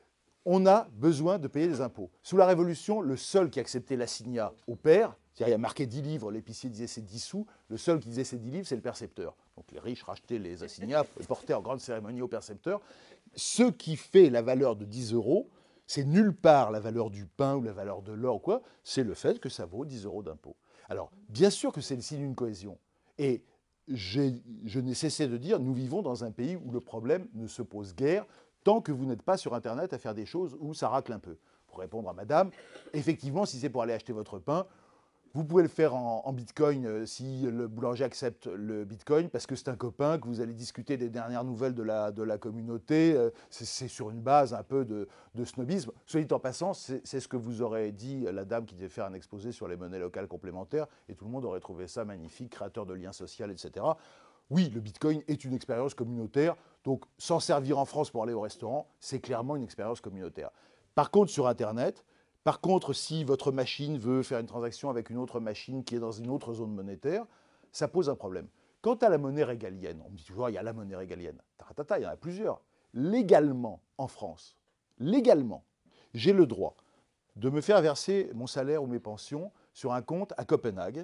On a besoin de payer des impôts. Sous la Révolution, le seul qui acceptait l'assignat au père, c'est-à-dire il y a marqué dix livres, l'épicier disait c'est dix sous, le seul qui disait c'est dix livres, c'est le percepteur. Donc les riches rachetaient les assignats et portaient en grande cérémonie au percepteur. Ce qui fait la valeur de dix euros, c'est nulle part la valeur du pain ou la valeur de l'or ou quoi, c'est le fait que ça vaut dix euros d'impôt. Alors, bien sûr que c'est le signe d'une cohésion. Et j'ai, je n'ai cessé de dire, nous vivons dans un pays où le problème ne se pose guère, tant que vous n'êtes pas sur Internet à faire des choses où ça racle un peu. Pour répondre à madame, effectivement, si c'est pour aller acheter votre pain, vous pouvez le faire en, en bitcoin euh, si le boulanger accepte le bitcoin, parce que c'est un copain, que vous allez discuter des dernières nouvelles de la, de la communauté. Euh, c'est, c'est sur une base un peu de, de snobisme. Soit dit en passant, c'est, c'est ce que vous aurait dit la dame qui devait faire un exposé sur les monnaies locales complémentaires, et tout le monde aurait trouvé ça magnifique, créateur de liens sociaux, et cetera. Oui, le bitcoin est une expérience communautaire, donc s'en servir en France pour aller au restaurant, c'est clairement une expérience communautaire. Par contre, sur Internet, par contre, si votre machine veut faire une transaction avec une autre machine qui est dans une autre zone monétaire, ça pose un problème. Quant à la monnaie régalienne, on me dit toujours, il y a la monnaie régalienne. Taratata, il y en a plusieurs. Légalement, en France, légalement, j'ai le droit de me faire verser mon salaire ou mes pensions sur un compte à Copenhague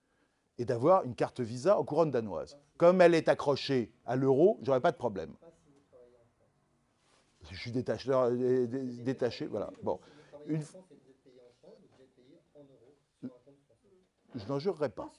et d'avoir une carte Visa en couronne danoise. Comme elle est accrochée à l'euro, je n'aurai pas de problème. Je suis détaché, détaché voilà. Bon. Une... Je n'en jurerai pas.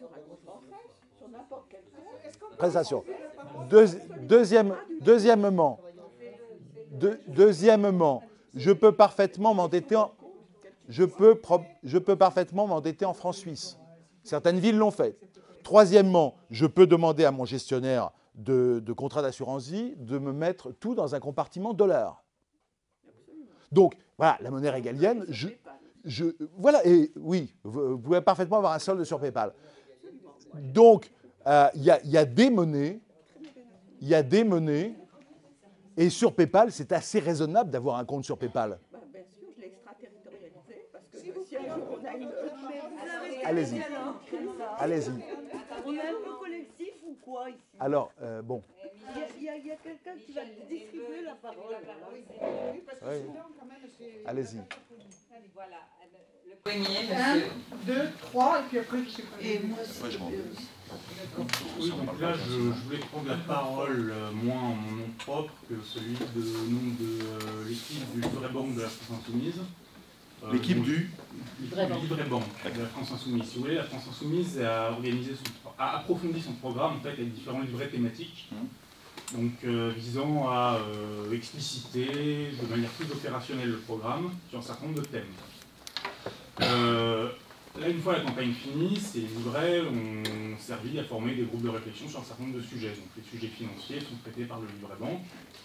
Prestation. Deux, deuxième, deuxièmement, deux, deuxièmement, je peux parfaitement m'endetter en, je peux, je peux parfaitement m'endetter en francs suisses. Certaines villes l'ont fait. Troisièmement, je peux demander à mon gestionnaire de, de contrat d'assurance vie de me mettre tout dans un compartiment dollar. Donc, voilà, la monnaie régalienne, je, je, voilà, et oui, vous, vous pouvez parfaitement avoir un solde sur PayPal. Donc, il euh, y, y a des monnaies, il y a des monnaies, et sur PayPal, c'est assez raisonnable d'avoir un compte sur PayPal. Bah, bien sûr, je l'ai extraterritorialisé, parce que si, si un jour on a une... Allez-y, allez-y. On est un peu collectif ou quoi ici? Alors, euh, bon. Il y a, a, a quelqu'un qui va distribuer la parole. Oui, parce que Oui. sinon, quand même, c'est... Allez-y. Voilà, le premier, Un, monsieur. deux, trois, et puis après, je sais pas. Et moi aussi. Après, je m'en vais. Oui, donc là, je, je voulais prendre la parole, euh, moi, en mon nom propre, que celui de nom de euh, l'équipe du Livret Banque de la France Insoumise. Euh, L'équipe donc, du Livret Banque de la France Insoumise. Si vous voulez, la France Insoumise a, organisé son, a approfondi son programme en fait, avec différents livrets thématiques, mmh. donc, euh, visant à euh, expliciter de manière plus opérationnelle le programme sur un certain nombre de thèmes. Euh, là, une fois la campagne finie, ces livrets ont servi à former des groupes de réflexion sur un certain nombre de sujets. Donc les sujets financiers sont traités par le livret banque.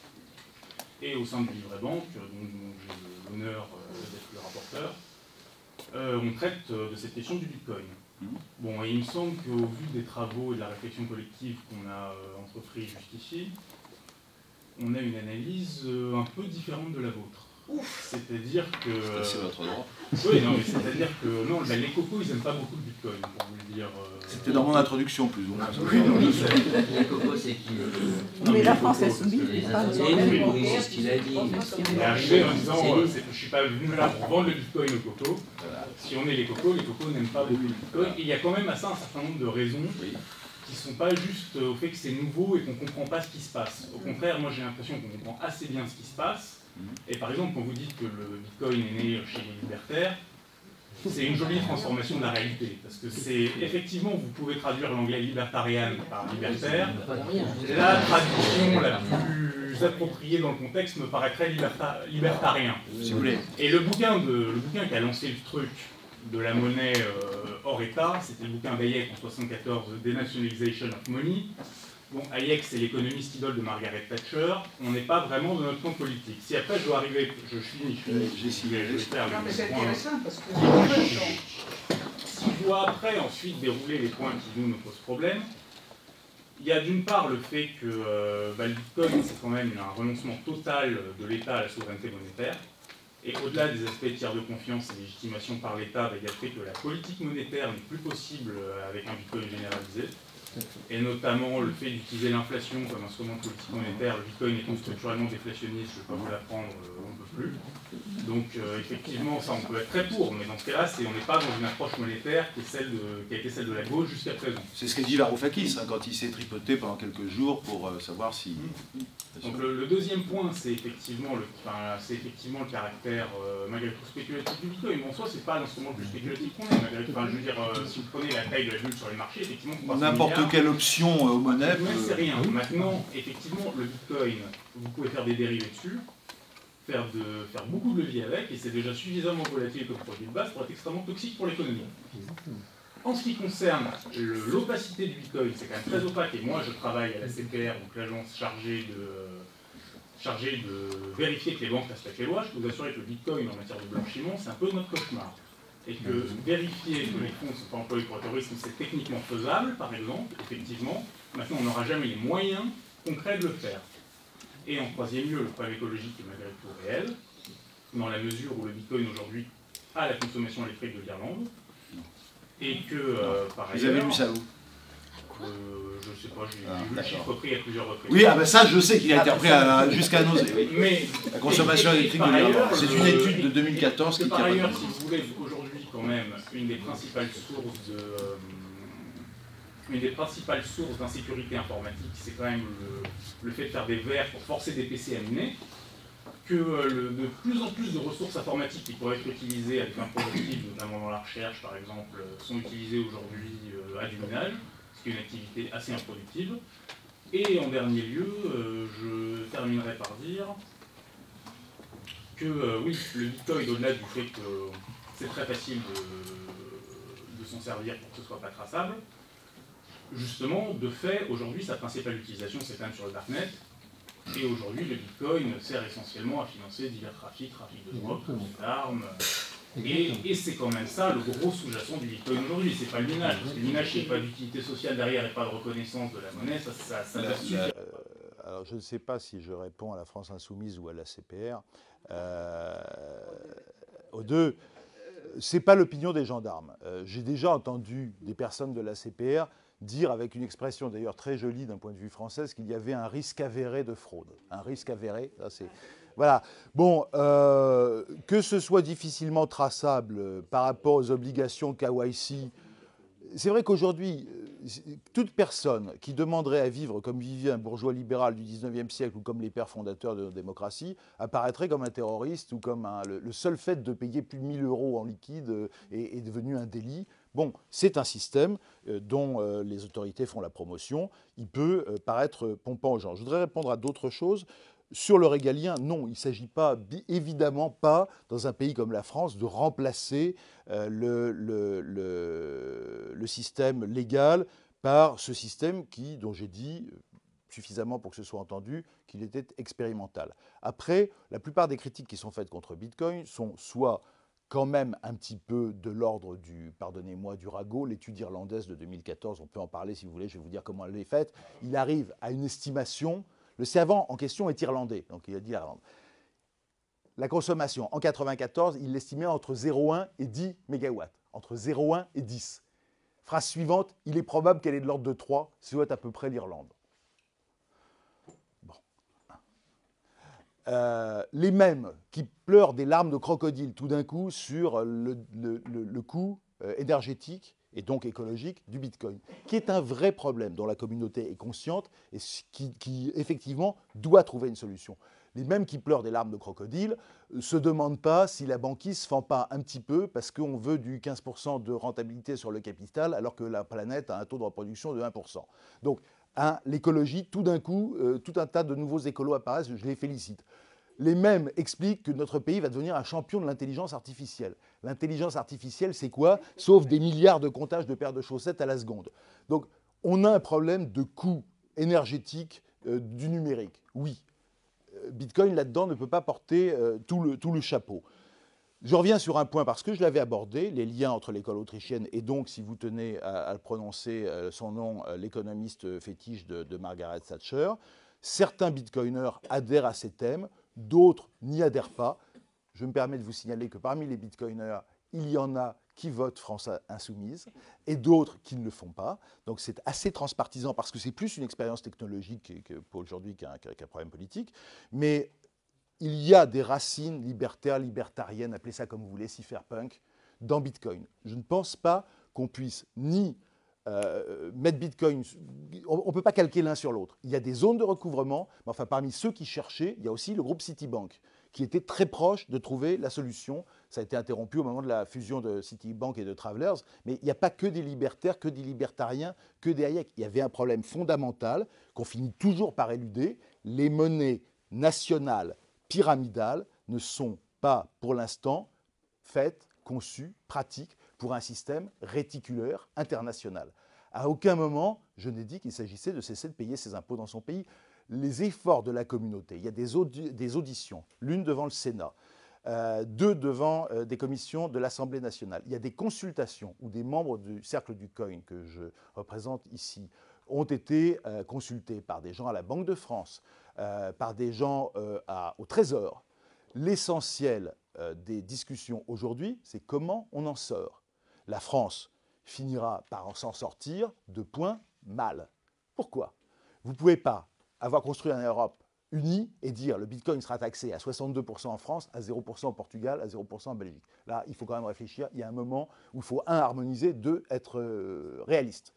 Et au sein du livret banque, dont, dont j'ai l'honneur d'être le rapporteur, euh, on traite de cette question du Bitcoin. Bon, et il me semble qu'au vu des travaux et de la réflexion collective qu'on a euh, entrepris jusqu'ici, on a une analyse euh, un peu différente de la vôtre. C'est-à-dire que... C'est votre droit. Oui, non, mais c'est-à-dire que... Non, ben, les cocos, ils n'aiment pas beaucoup le Bitcoin, pour vous le dire. Euh... C'était dans mon introduction, plus ou moins. Oui, non, oui, les cocos, c'est qui non, mais la France insoumise, les pas associés, oui, c'est ce qu'il a dit. Il est arrivé en disant, euh, je ne suis pas venu là pour vendre le Bitcoin aux cocos. Si on est les cocos, les cocos n'aiment pas beaucoup le Bitcoin. Et il y a quand même à ça un certain nombre de raisons qui ne sont pas juste au fait que c'est nouveau et qu'on ne comprend pas ce qui se passe. Au contraire, moi j'ai l'impression qu'on comprend assez bien ce qui se passe. Et par exemple, quand vous dites que le Bitcoin est né chez les libertaires, c'est une jolie transformation de la réalité. Parce que c'est effectivement, vous pouvez traduire l'anglais libertarian par libertaire. La traduction la plus appropriée dans le contexte me paraîtrait liberta libertarien. Si vous voulez. Et le bouquin, de, le bouquin qui a lancé le truc de la monnaie euh, hors État, c'était le bouquin d'Hayek en soixante-quatorze, Denationalization of Money. Bon, Hayek, c'est l'économiste idole de Margaret Thatcher. On n'est pas vraiment dans notre camp politique. Si après je dois arriver, je finis, je finis, j'ai signé, je vais faire Non, mais c'est intéressant parce que... Si je dois après ensuite dérouler les points qui nous, nous posent problème, il y a d'une part le fait que euh, bah, le Bitcoin, c'est quand même un renoncement total de l'État à la souveraineté monétaire. Et au-delà des aspects tiers de confiance et légitimation par l'État, bah, il y a le fait que la politique monétaire n'est plus possible avec un Bitcoin généralisé. Et notamment le fait d'utiliser l'inflation comme instrument de politique monétaire. Le Bitcoin étant structurellement déflationniste, je ne vais pas vous l'apprendre, euh, on ne peut plus. Donc euh, effectivement, ça on peut être très pour, mais dans ce cas-là, on n'est pas dans une approche monétaire qui, est celle de, qui a été celle de la gauche jusqu'à présent. C'est ce qu'a dit Varoufakis, hein, quand il s'est tripoté pendant quelques jours pour euh, savoir si... Donc le, le deuxième point, c'est effectivement, enfin, effectivement le caractère euh, malgré tout spéculatif du Bitcoin. Bon, en soi, c'est pas l'instrument le plus spéculatif qu'on ait, malgré tout. Enfin, je veux dire, euh, si vous prenez la taille de la bulle sur les marchés, effectivement... N'importe quelle option euh, aux monnaies... Mais c'est rien. Maintenant, effectivement, le Bitcoin, vous pouvez faire des dérivés dessus, faire, de, faire beaucoup de leviers avec, et c'est déjà suffisamment volatile comme produit de base pour être extrêmement toxique pour l'économie. En ce qui concerne l'opacité du Bitcoin, c'est quand même très opaque, et moi je travaille à la C P R, donc l'agence chargée de, chargée de vérifier que les banques respectent les lois. Je peux vous assurer que le Bitcoin en matière de blanchiment, c'est un peu notre cauchemar. Et que vérifier que les fonds ne sont pas employés pour le terrorisme, c'est techniquement faisable, par exemple, effectivement. Maintenant, on n'aura jamais les moyens concrets de le faire. Et en troisième lieu, le problème écologique est malgré tout réel, dans la mesure où le Bitcoin aujourd'hui a la consommation électrique de l'Irlande, et que, euh, par ailleurs... Vous avez lu ça où euh, Je ne sais pas, j'ai ah, vu le chiffre pris à plusieurs reprises. Oui, ah ben ça, je sais qu'il a été repris jusqu'à nausée. Oui. Mais la consommation et, et, électrique de l'Irlande. C'est une étude de deux mille quatorze qui par tient ailleurs, pas si vous voulez, aujourd'hui, quand même, une des principales sources de... Euh, une des principales sources d'insécurité informatique, c'est quand même le, le fait de faire des verres pour forcer des P C à miner, que euh, le, de plus en plus de ressources informatiques qui pourraient être utilisées à des fins productives, notamment dans la recherche par exemple, sont utilisées aujourd'hui euh, à du minage, ce qui est une activité assez improductive. Et en dernier lieu, euh, je terminerai par dire que euh, oui, le Bitcoin, au-delà du fait que c'est très facile de, de s'en servir pour que ce ne soit pas traçable, justement, de fait, aujourd'hui, sa principale utilisation, c'est quand même sur le darknet. Et aujourd'hui, le Bitcoin sert essentiellement à financer divers trafics, trafic de drogue, trafic d'armes. Et, et c'est quand même ça le gros sous-jacent du Bitcoin aujourd'hui. C'est pas le minage. Parce que le minage, s'il n'y a pas d'utilité sociale derrière et pas de reconnaissance de la monnaie, ça, ça, ça va suffire. Euh, alors, je ne sais pas si je réponds à la France Insoumise ou à la C P R. Euh, aux deux, c'est pas l'opinion des gendarmes. Euh, J'ai déjà entendu des personnes de la C P R dire, avec une expression d'ailleurs très jolie d'un point de vue français, qu'il y avait un risque avéré de fraude. Un risque avéré, ça c'est... Voilà. Bon, euh, que ce soit difficilement traçable par rapport aux obligations K Y C, c'est vrai qu'aujourd'hui, toute personne qui demanderait à vivre comme vivait un bourgeois libéral du dix-neuvième siècle ou comme les pères fondateurs de notre démocratie apparaîtrait comme un terroriste ou comme un, le, le seul fait de payer plus de mille euros en liquide est, est devenu un délit. Bon, c'est un système euh, dont euh, les autorités font la promotion. Il peut euh, paraître pompant aux gens. Je voudrais répondre à d'autres choses. Sur le régalien, non, il ne s'agit pas, évidemment pas, dans un pays comme la France, de remplacer euh, le, le, le, le système légal par ce système qui, dont j'ai dit suffisamment pour que ce soit entendu, qu'il était expérimental. Après, la plupart des critiques qui sont faites contre Bitcoin sont soit quand même un petit peu de l'ordre du, pardonnez-moi, du ragot, l'étude irlandaise de deux mille quatorze, on peut en parler si vous voulez, je vais vous dire comment elle est faite. Il arrive à une estimation, le savant en question est irlandais, donc il a dit l'Irlande. La consommation, en mille neuf cent quatre-vingt-quatorze, il l'estimait entre zéro virgule un et dix mégawatts, entre zéro virgule un et dix. Phrase suivante, il est probable qu'elle est de l'ordre de trois, soit à peu près l'Irlande. Euh, les mêmes qui pleurent des larmes de crocodile tout d'un coup sur le, le, le, le coût euh, énergétique et donc écologique du Bitcoin, qui est un vrai problème dont la communauté est consciente et qui, qui effectivement doit trouver une solution. Les mêmes qui pleurent des larmes de crocodile ne se demandent pas si la banquise ne se fend pas un petit peu parce qu'on veut du quinze pour cent de rentabilité sur le capital alors que la planète a un taux de reproduction de un pour cent. Donc, Hein, l'écologie, tout d'un coup, euh, tout un tas de nouveaux écolos apparaissent, je les félicite. Les mêmes expliquent que notre pays va devenir un champion de l'intelligence artificielle. L'intelligence artificielle, c'est quoi? Sauf des milliards de comptages de paires de chaussettes à la seconde. Donc, on a un problème de coût énergétique euh, du numérique. Oui, euh, Bitcoin, là-dedans, ne peut pas porter euh, tout, le, tout le chapeau. Je reviens sur un point parce que je l'avais abordé, les liens entre l'école autrichienne et donc, si vous tenez à, à le prononcer son nom, l'économiste fétiche de, de Margaret Thatcher. Certains bitcoiners adhèrent à ces thèmes, d'autres n'y adhèrent pas. Je me permets de vous signaler que parmi les bitcoiners, il y en a qui votent France Insoumise et d'autres qui ne le font pas. Donc c'est assez transpartisan parce que c'est plus une expérience technologique que, pour aujourd'hui qu'un qu'un problème politique. Mais il y a des racines libertaires, libertariennes, appelez ça comme vous voulez, cypherpunk, dans Bitcoin. Je ne pense pas qu'on puisse ni euh, mettre Bitcoin... On ne peut pas calquer l'un sur l'autre. Il y a des zones de recouvrement, mais enfin parmi ceux qui cherchaient, il y a aussi le groupe Citibank, qui était très proche de trouver la solution. Ça a été interrompu au moment de la fusion de Citibank et de Travelers, mais il n'y a pas que des libertaires, que des libertariens, que des Hayek. Il y avait un problème fondamental qu'on finit toujours par éluder. Les monnaies nationales pyramidales ne sont pas, pour l'instant, faites, conçues, pratiques pour un système réticulaire international. À aucun moment, je n'ai dit qu'il s'agissait de cesser de payer ses impôts dans son pays. Les efforts de la communauté, il y a des, audi des auditions, l'une devant le Sénat, euh, deux devant euh, des commissions de l'Assemblée nationale. Il y a des consultations où des membres du Cercle du Coin, que je représente ici, ont été euh, consultés par des gens à la Banque de France, Euh, par des gens euh, à, au Trésor. L'essentiel euh, des discussions aujourd'hui, c'est comment on en sort. La France finira par s'en sortir de point mal. Pourquoi? Vous ne pouvez pas avoir construit une Europe unie et dire le Bitcoin sera taxé à soixante-deux pour cent en France, à zéro pour cent au Portugal, à zéro pour cent en Belgique. Là, il faut quand même réfléchir. Il y a un moment où il faut, un, harmoniser, deux, être euh, réaliste.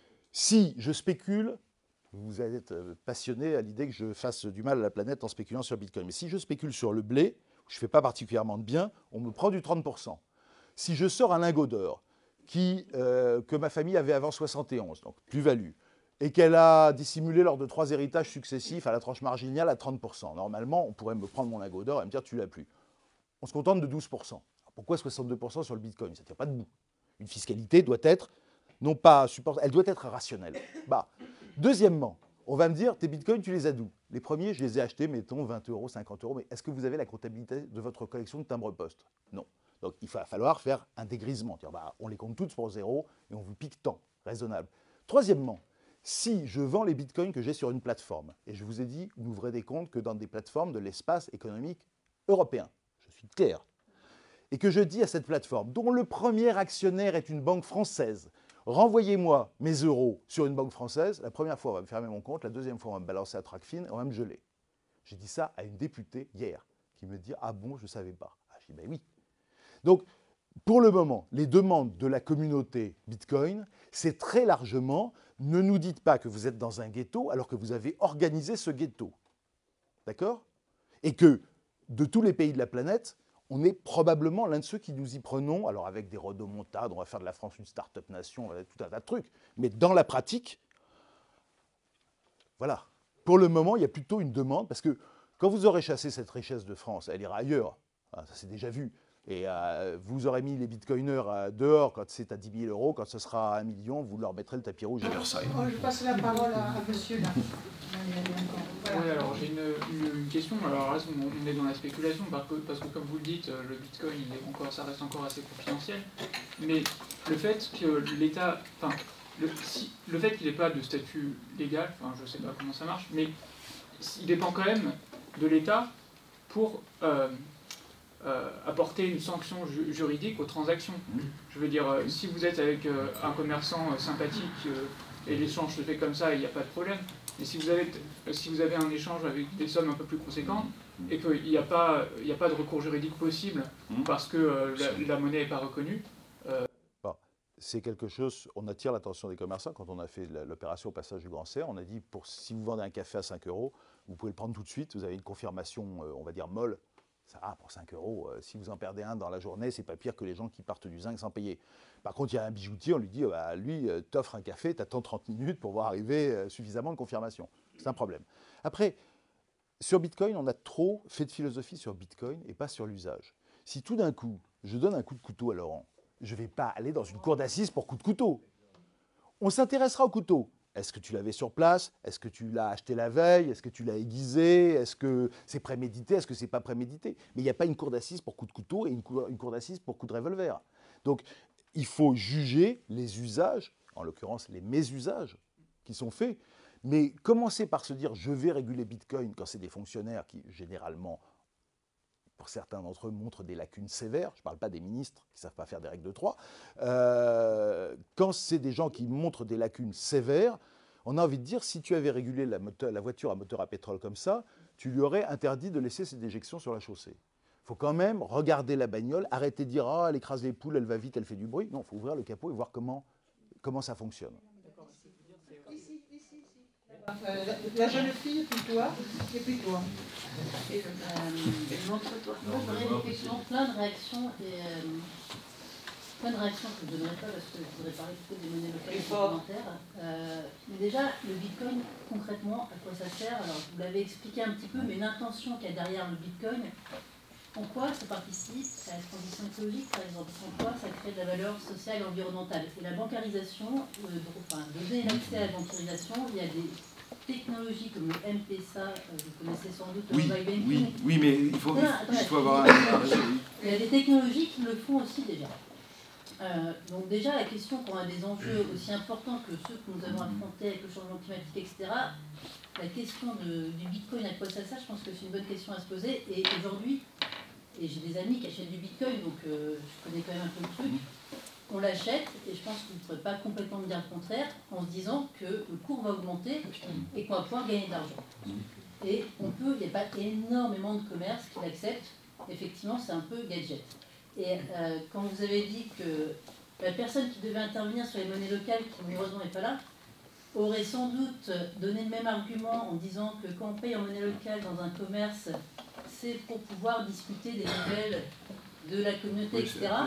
Si je spécule, vous êtes passionné à l'idée que je fasse du mal à la planète en spéculant sur Bitcoin. Mais si je spécule sur le blé, je ne fais pas particulièrement de bien, on me prend du trente pour cent. Si je sors un lingot d'or qui, euh, que ma famille avait avant soixante et onze, donc plus-value, et qu'elle a dissimulé lors de trois héritages successifs à la tranche marginale à trente pour cent, normalement, on pourrait me prendre mon lingot d'or et me dire tu l'as plus. On se contente de douze pour cent. Alors pourquoi soixante-deux pour cent sur le Bitcoin? Ça ne tient pas debout. Une fiscalité doit être, non pas supportable, elle doit être rationnelle. Bah. Deuxièmement, on va me dire, tes bitcoins, tu les as d'où? Les premiers, je les ai achetés, mettons, vingt euros, cinquante euros, mais est-ce que vous avez la comptabilité de votre collection de timbres-poste? Non. Donc il va falloir faire un dégrisement. Dire, bah, on les compte toutes pour zéro et on vous pique tant. Raisonnable. Troisièmement, si je vends les bitcoins que j'ai sur une plateforme, et je vous ai dit, n'ouvrez des comptes que dans des plateformes de l'espace économique européen, je suis clair, et que je dis à cette plateforme, dont le premier actionnaire est une banque française, renvoyez-moi mes euros sur une banque française. La première fois, on va me fermer mon compte. La deuxième fois, on va me balancer à Tracfin et on va me geler. J'ai dit ça à une députée hier qui me dit « Ah bon, je ne savais pas. » Ah, je dis « Ben oui. » Donc, pour le moment, les demandes de la communauté Bitcoin, c'est très largement « Ne nous dites pas que vous êtes dans un ghetto alors que vous avez organisé ce ghetto. » D'accord? Et que, de tous les pays de la planète, on est probablement l'un de ceux qui nous y prenons, alors avec des rodomontades, on va faire de la France une start-up nation, tout un tas de trucs. Mais dans la pratique, voilà. Pour le moment, il y a plutôt une demande, parce que Quand vous aurez chassé cette richesse de France, elle ira ailleurs. Ah, ça c'est déjà vu. Et euh, vous aurez mis les bitcoiners euh, dehors quand c'est à dix mille euros, quand ce sera à un million, vous leur mettrez le tapis rouge à Versailles. Oh, je passe la parole à, à monsieur là. Voilà. Oui, alors j'ai une, une, une question. Alors là, on est dans la spéculation parce que, parce que comme vous le dites, le bitcoin, il est encore, ça reste encore assez confidentiel. Mais le fait que l'État, enfin, le, si, le fait qu'il n'ait pas de statut légal, enfin, je ne sais pas comment ça marche, mais il dépend quand même de l'État pour euh, euh, apporter une sanction ju juridique aux transactions. Je veux dire, euh, si vous êtes avec euh, un commerçant euh, sympathique euh, et l'échange se fait comme ça, il n'y a pas de problème. Mais si vous, avez, si vous avez un échange avec des sommes un peu plus conséquentes et qu'il n'y a, a pas de recours juridique possible parce que euh, la, la monnaie n'est pas reconnue, euh... bon, c'est quelque chose, on attire l'attention des commerçants. Quand on a fait l'opération au passage du Grand Serre, on a dit, pour, si vous vendez un café à cinq euros, vous pouvez le prendre tout de suite, vous avez une confirmation, euh, on va dire, molle. Ça, ah, pour cinq euros, euh, si vous en perdez un dans la journée, c'est pas pire que les gens qui partent du zinc sans payer. Par contre, il y a un bijoutier, on lui dit, bah, lui, euh, t'offre un café, t'attends trente minutes pour voir arriver euh, suffisamment de confirmation. C'est un problème. Après, sur Bitcoin, on a trop fait de philosophie sur Bitcoin et pas sur l'usage. Si tout d'un coup, je donne un coup de couteau à Laurent, je ne vais pas aller dans une cour d'assises pour coup de couteau. On s'intéressera au couteau. Est-ce que tu l'avais sur place? Est-ce que tu l'as acheté la veille? Est-ce que tu l'as aiguisé? Est-ce que c'est prémédité? Est-ce que c'est pas prémédité? Mais il n'y a pas une cour d'assises pour coup de couteau et une cour, une cour d'assises pour coup de revolver. Donc, il faut juger les usages, en l'occurrence les mésusages qui sont faits. Mais commencer par se dire « je vais réguler Bitcoin » quand c'est des fonctionnaires qui, généralement, pour certains d'entre eux, montrent des lacunes sévères. Je ne parle pas des ministres qui ne savent pas faire des règles de trois. Euh, quand c'est des gens qui montrent des lacunes sévères, on a envie de dire, si tu avais régulé la, moteur, la voiture à moteur à pétrole comme ça, tu lui aurais interdit de laisser ses déjections sur la chaussée. Il faut quand même regarder la bagnole, arrêter de dire « ah, elle écrase les poules, elle va vite, elle fait du bruit ». Non, il faut ouvrir le capot et voir comment, comment ça fonctionne. Ici, ici, ici. Euh, la jeune fille, puis toi, et puis toi. Et, euh, montre-toi. Moi, j'aurais effectivement plein de réactions et euh, plein de réactions que je ne donnerai pas parce que je voudrais parler plutôt des monnaies locales complémentaires. Euh, mais déjà, le Bitcoin, concrètement, à quoi ça sert? Alors, vous l'avez expliqué un petit peu, mais l'intention qu'il y a derrière le Bitcoin, en quoi ça participe à la transition écologique, par exemple? En quoi ça crée de la valeur sociale et environnementale? Et la bancarisation, euh, de, enfin, de donner l'accès à la bancarisation, il y a des technologies comme le M P S A, euh, vous connaissez sans doute le oui, mobile banking. Oui, oui, mais il faut, non, il faut avoir un réseau. Il y a des technologies qui le font aussi déjà. Euh, donc déjà, la question qu'on a des enjeux aussi importants que ceux que nous avons affrontés avec le changement climatique, et cetera, la question de, du Bitcoin, à quoi ça sert, je pense que c'est une bonne question à se poser. Et aujourd'hui, et j'ai des amis qui achètent du Bitcoin, donc euh, je connais quand même un peu le truc, on l'achète, et je pense que vous ne pourrez pas complètement me dire le contraire, en se disant que le cours va augmenter et qu'on va pouvoir gagner de l'argent. Et on peut, il n'y a pas énormément de commerces qui l'acceptent, effectivement c'est un peu gadget. Et euh, quand vous avez dit que la personne qui devait intervenir sur les monnaies locales, qui malheureusement n'est pas là, aurait sans doute donné le même argument en disant que quand on paye en monnaie locale dans un commerce, c'est pour pouvoir discuter des nouvelles de la communauté, oui, et cetera.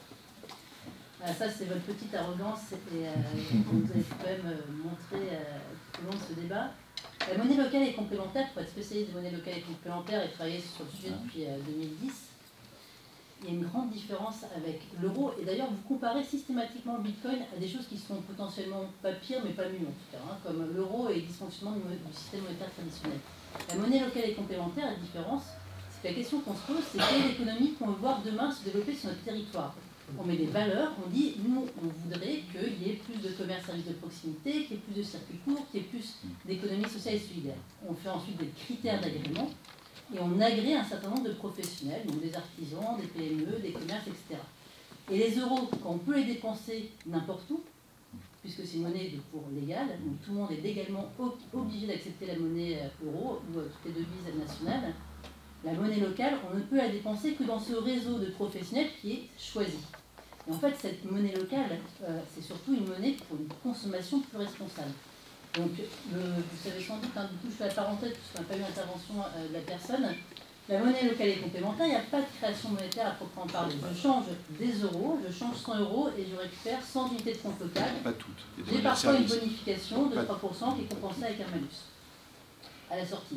Ah, ça, c'est votre petite arrogance et euh, vous avez quand même euh, montré euh, tout au long de ce débat. La monnaie locale et complémentaire, pour être spécialiste des monnaies locales et complémentaires et travailler sur le sujet depuis euh, deux mille dix, il y a une grande différence avec l'euro. Et d'ailleurs, vous comparez systématiquement le Bitcoin à des choses qui sont potentiellement pas pires, mais pas mieux en tout cas, hein, comme l'euro et le dysfonctionnement du, du système monétaire traditionnel. La monnaie locale et complémentaire, la différence, c'est que la question qu'on se pose, c'est quelle économie qu'on veut voir demain se développer sur notre territoire. On met des valeurs, on dit, nous, on voudrait qu'il y ait plus de commerce services de proximité, qu'il y ait plus de circuits courts, qu'il y ait plus d'économie sociale et solidaire. On fait ensuite des critères d'agrément et on agrée un certain nombre de professionnels, donc des artisans, des P M E, des commerces, et cetera. Et les euros, quand on peut les dépenser n'importe où, puisque c'est une monnaie de cours légale, donc tout le monde est légalement obligé d'accepter la monnaie euro ou toutes les devises nationales, la monnaie locale, on ne peut la dépenser que dans ce réseau de professionnels qui est choisi. Et en fait, cette monnaie locale, euh, c'est surtout une monnaie pour une consommation plus responsable. Donc, le, vous savez sans doute, hein, du coup, je fais la parenthèse, parce qu'on n'a pas eu l'intervention euh, de la personne, la monnaie locale est complémentaire, il n'y a pas de création monétaire à proprement parler. Je change des euros, je change cent euros et je récupère cent unités de compte local. Pas toutes. J'ai parfois une bonification de trois pour cent qui est compensée avec un malus à la sortie.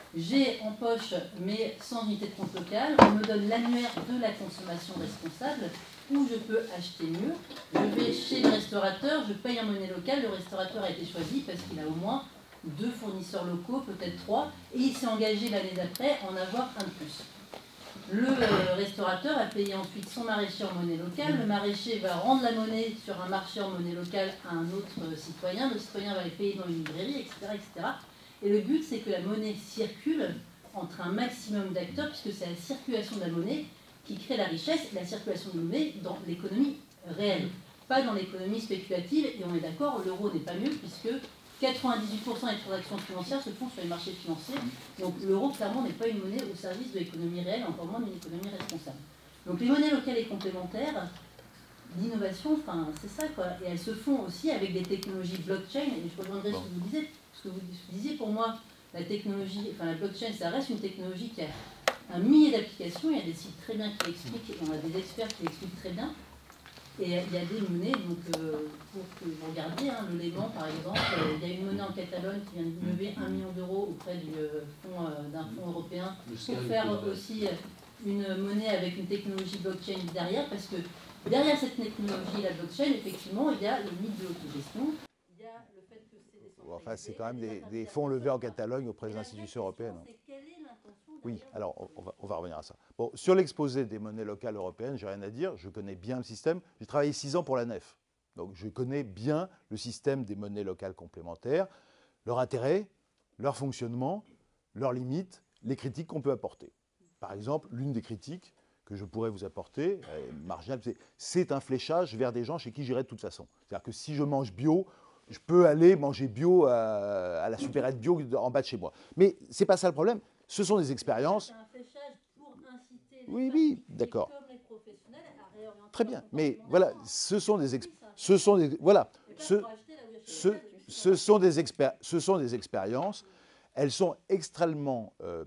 j'ai en poche, mais sans unité de compte locale, on me donne l'annuaire de la consommation responsable, où je peux acheter mieux. Je vais chez le restaurateur, je paye en monnaie locale, le restaurateur a été choisi parce qu'il a au moins deux fournisseurs locaux, peut-être trois, et il s'est engagé l'année d'après à en avoir un de plus. Le euh, restaurateur a payé ensuite son maraîcher en monnaie locale, le maraîcher va rendre la monnaie sur un marché en monnaie locale à un autre euh, citoyen, le citoyen va les payer dans une librairie, et cetera, et cetera. Et le but, c'est que la monnaie circule entre un maximum d'acteurs, puisque c'est la circulation de la monnaie qui crée la richesse, et la circulation de la monnaie dans l'économie réelle, pas dans l'économie spéculative. Et on est d'accord, l'euro n'est pas mieux, puisque quatre-vingt-dix-huit pour cent des transactions financières se font sur les marchés financiers. Donc l'euro, clairement, n'est pas une monnaie au service de l'économie réelle, encore moins d'une économie responsable. Donc les monnaies locales et complémentaires, l'innovation, enfin, c'est ça, quoi. Et elles se font aussi avec des technologies blockchain, et je rejoindrai ce que vous disiez, ce que vous disiez pour moi, la technologie, enfin la blockchain, ça reste une technologie qui a un millier d'applications, il y a des sites très bien qui l'expliquent, et on a des experts qui l'expliquent très bien. Et il y a des monnaies, donc euh, pour que vous regardiez, hein, le Léman par exemple, euh, il y a une monnaie en Catalogne qui vient de lever un million d'euros auprès du, euh, fonds, euh, d'un fonds européen pour faire aussi une monnaie avec une technologie blockchain derrière, parce que derrière cette technologie, la blockchain, effectivement, il y a le mythe de l'autogestion, il y a le fait que c'est décentralisé. Enfin, c'est quand même des, des fonds levés en Catalogne auprès des institutions européennes. Oui, alors on va, on va revenir à ça. Bon, sur l'exposé des monnaies locales européennes, j'ai rien à dire, je connais bien le système. J'ai travaillé six ans pour la Nef, donc je connais bien le système des monnaies locales complémentaires, leur intérêt, leur fonctionnement, leurs limites, les critiques qu'on peut apporter. Par exemple, l'une des critiques que je pourrais vous apporter, marginale, c'est c'est un fléchage vers des gens chez qui j'irai de toute façon. C'est-à-dire que si je mange bio, je peux aller manger bio à, à la supérette bio en bas de chez moi. Mais ce n'est pas ça le problème. Ce sont des expériences. C'est un fléchage pour inciter les Oui, oui, d'accord. comme les professionnels à réorienter. Très bien. Mais voilà, ce sont des ex... ce sont des voilà, ce, ce, ce sont des expér... ce sont des expériences. Elles sont extrêmement euh,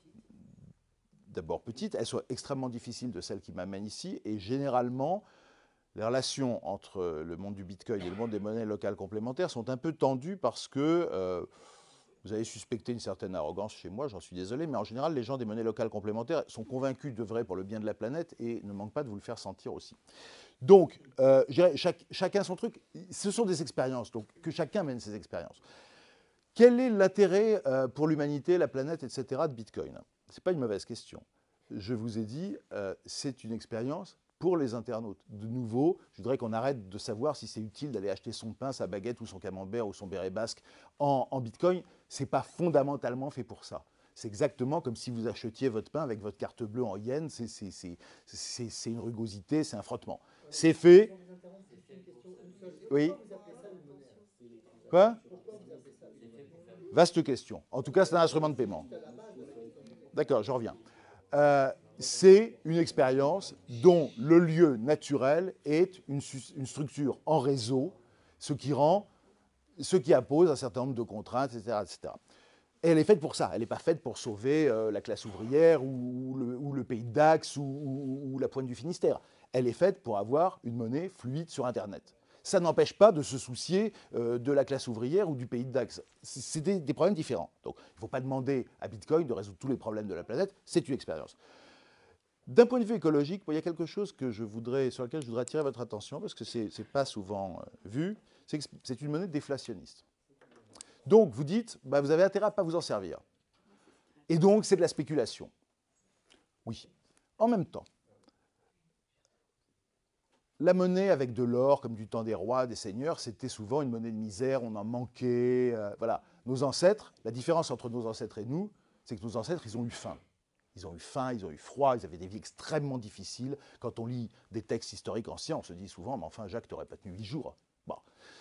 d'abord petites, elles sont extrêmement difficiles de celles qui m'amènent ici, et généralement les relations entre le monde du Bitcoin et le monde des monnaies locales complémentaires sont un peu tendues parce que euh, vous avez suspecté une certaine arrogance chez moi, j'en suis désolé, mais en général, les gens des monnaies locales complémentaires sont convaincus de vrai pour le bien de la planète et ne manquent pas de vous le faire sentir aussi. Donc, euh, chaque, chacun son truc, ce sont des expériences, donc que chacun mène ses expériences. Quel est l'intérêt euh, pour l'humanité, la planète, et cetera de Bitcoin? Ce n'est pas une mauvaise question. Je vous ai dit, euh, c'est une expérience pour les internautes. De nouveau, je voudrais qu'on arrête de savoir si c'est utile d'aller acheter son pain, sa baguette ou son camembert ou son béret basque en, en Bitcoin. Ce n'est pas fondamentalement fait pour ça. C'est exactement comme si vous achetiez votre pain avec votre carte bleue en yens. C'est une rugosité, c'est un frottement. C'est fait. Oui. Quoi? Vaste question. En tout cas, c'est un instrument de paiement. D'accord, je reviens. Euh, c'est une expérience dont le lieu naturel est une, une structure en réseau, ce qui rend, ce qui impose un certain nombre de contraintes, et cetera, et cetera. Et elle est faite pour ça. Elle n'est pas faite pour sauver euh, la classe ouvrière ou, ou, le, ou le pays de Dax ou, ou, ou la pointe du Finistère. Elle est faite pour avoir une monnaie fluide sur Internet. Ça n'empêche pas de se soucier euh, de la classe ouvrière ou du pays de Dax. C'est des, des problèmes différents. Donc, il ne faut pas demander à Bitcoin de résoudre tous les problèmes de la planète. C'est une expérience. D'un point de vue écologique, il y a quelque chose que je voudrais, sur lequel je voudrais attirer votre attention, parce que ce n'est pas souvent euh, vu, c'est que c'est une monnaie déflationniste. Donc, vous dites, bah, vous avez intérêt à ne pas vous en servir. Et donc, c'est de la spéculation. Oui. En même temps, la monnaie avec de l'or, comme du temps des rois, des seigneurs, c'était souvent une monnaie de misère, on en manquait. Euh, voilà. Nos ancêtres, la différence entre nos ancêtres et nous, c'est que nos ancêtres, ils ont eu faim. Ils ont eu faim, ils ont eu froid, ils avaient des vies extrêmement difficiles. Quand on lit des textes historiques anciens, on se dit souvent, mais enfin, Jacques, tu n'aurais pas tenu huit jours. Bon.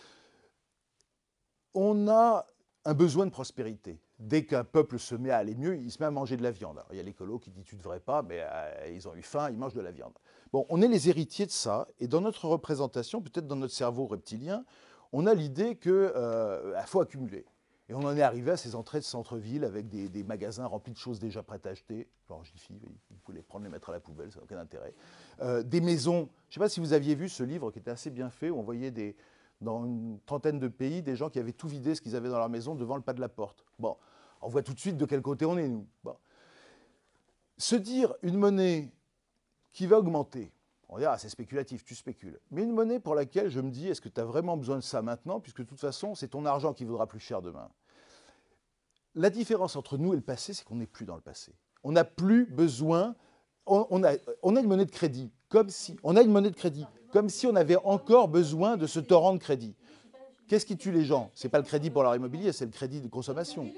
On a un besoin de prospérité. Dès qu'un peuple se met à aller mieux, il se met à manger de la viande. Alors, il y a l'écolo qui dit tu ne devrais pas, mais euh, ils ont eu faim, ils mangent de la viande. Bon, on est les héritiers de ça, et dans notre représentation, peut-être dans notre cerveau reptilien, on a l'idée qu'il euh, faut accumuler. Et on en est arrivé à ces entrées de centre-ville avec des, des magasins remplis de choses déjà prêtes à acheter. Genre Jiffy, vous pouvez les prendre, les mettre à la poubelle, ça n'a aucun intérêt. Euh, des maisons, je ne sais pas si vous aviez vu ce livre qui était assez bien fait, où on voyait des, dans une trentaine de pays des gens qui avaient tout vidé ce qu'ils avaient dans leur maison devant le pas de la porte. Bon, On voit tout de suite de quel côté on est, nous. Bon. Se dire une monnaie qui va augmenter, on va dire, ah, c'est spéculatif, tu spécules. Mais une monnaie pour laquelle je me dis, est-ce que tu as vraiment besoin de ça maintenant, puisque de toute façon, c'est ton argent qui vaudra plus cher demain. La différence entre nous et le passé, c'est qu'on n'est plus dans le passé. On n'a plus besoin, on, on, a, on a une monnaie de crédit, comme si, on a une monnaie de crédit, comme si on avait encore besoin de ce torrent de crédit. Qu'est-ce qui tue les gens? Ce n'est pas le crédit pour leur immobilier, c'est le crédit de consommation.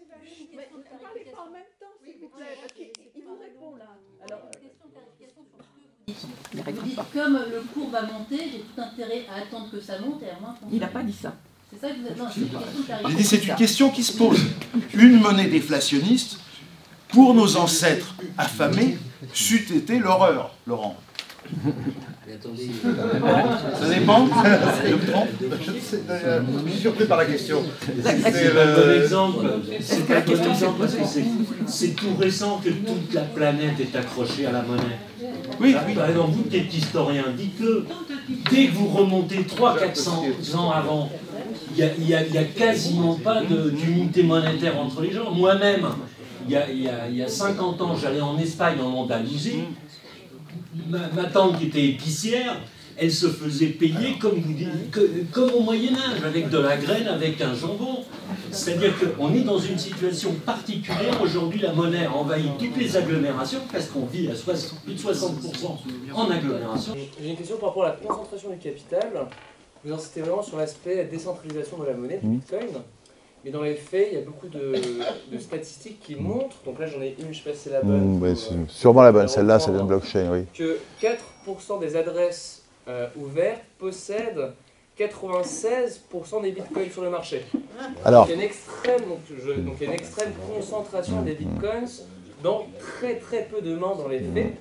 Vous dites, comme le cours va monter, j'ai tout intérêt à attendre que ça monte et à moins qu'on... Il n'a pas dit ça. C'est ça que vous avez... Non, c'est une question de clarification. J'ai dit, c'est une question qui se pose. Une monnaie déflationniste, pour nos ancêtres affamés, c'eût été l'horreur, Laurent. Ça dépend. Je suis surpris par la question. C'est un bon exemple. C'est un bon exemple parce que c'est tout récent que toute la planète est accrochée à la monnaie. Oui, oui. Par exemple, vous qui êtes historien, dites que dès que vous remontez trois cents à quatre cents ans avant, il n'y a, a, a quasiment pas d'unité monétaire entre les gens. Moi-même, il y a, y, a, y a cinquante ans, j'allais en Espagne, en Andalousie. Ma, ma tante qui était épicière, elle se faisait payer comme, vous dites, que, comme au Moyen-Âge, avec de la graine, avec un jambon. C'est-à-dire qu'on est dans une situation particulière. Aujourd'hui, la monnaie a envahi toutes les agglomérations, parce qu'on vit à plus de soixante pour cent en agglomération. J'ai une question par rapport à la concentration du capital. Vous insistez vraiment sur l'aspect décentralisation de la monnaie, du Bitcoin. Mais dans les faits, il y a beaucoup de, de statistiques qui montrent, donc là j'en ai une, je ne sais pas si c'est la bonne. Mmh, ouais, c'est sûrement la bonne, celle-là, c'est la blockchain, oui. Que quatre pour cent des adresses euh, ouvertes possèdent quatre-vingt-seize pour cent des bitcoins sur le marché. Alors, donc, il y a une extrême, donc, je, donc, il y a une extrême concentration des bitcoins dans très très peu de mains dans les faits.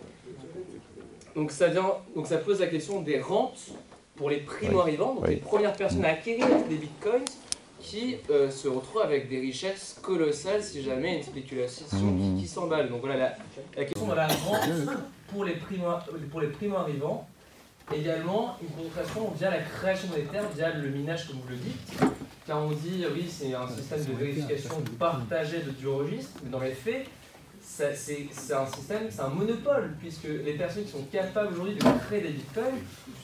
Donc ça, vient, donc ça pose la question des rentes pour les primo-arrivants, donc oui. les premières personnes à acquérir des bitcoins, qui euh, se retrouvent avec des richesses colossales si jamais il y a une spéculation mmh. qui, qui s'emballe. Donc voilà, la, la question de la rente pour les primo-arrivants. Également, une concentration via la création monétaire, via le minage, comme vous le dites. Car on dit, oui, c'est un système de vérification partagée de, du registre, mais dans les faits, c'est un système, c'est un monopole, puisque les personnes qui sont capables aujourd'hui de créer des bitcoins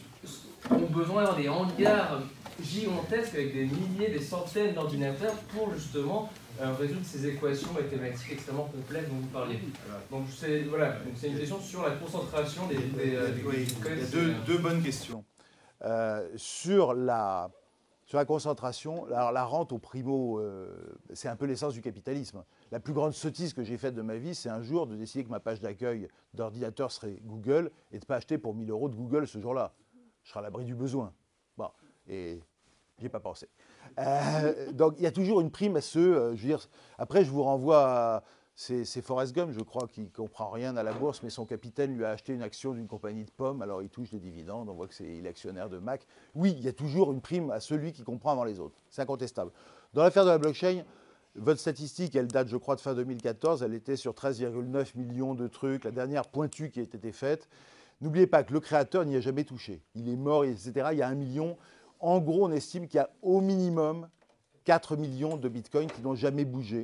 ont besoin d'avoir des hangars gigantesques avec des milliers, des centaines d'ordinateurs pour justement euh, résoudre ces équations mathématiques extrêmement complexes dont vous parliez. Donc c'est voilà, une question sur la concentration des, des, euh, des oui, bitcoins. Il y a deux, deux bonnes questions. Euh, sur, la, sur la concentration, alors la rente au primo, euh, c'est un peu l'essence du capitalisme. La plus grande sottise que j'ai faite de ma vie, c'est un jour de décider que ma page d'accueil d'ordinateur serait Google et de ne pas acheter pour mille euros de Google ce jour-là. Je serai à l'abri du besoin. Bon, et j'y ai pas pensé. Euh, donc il y a toujours une prime à ceux, euh, je veux dire, après je vous renvoie à, c'est Forrest Gump, je crois, qui ne comprend rien à la bourse, mais son capitaine lui a acheté une action d'une compagnie de pommes, alors il touche des dividendes, on voit que c'est il est actionnaire de Mac. Oui, il y a toujours une prime à celui qui comprend avant les autres, c'est incontestable. Dans l'affaire de la blockchain, votre statistique, elle date, je crois, de fin deux mille quatorze, elle était sur treize virgule neuf millions de trucs, la dernière pointue qui a été faite. N'oubliez pas que le créateur n'y a jamais touché. Il est mort, et cetera. Il y a un million. En gros, on estime qu'il y a au minimum quatre millions de bitcoins qui n'ont jamais bougé.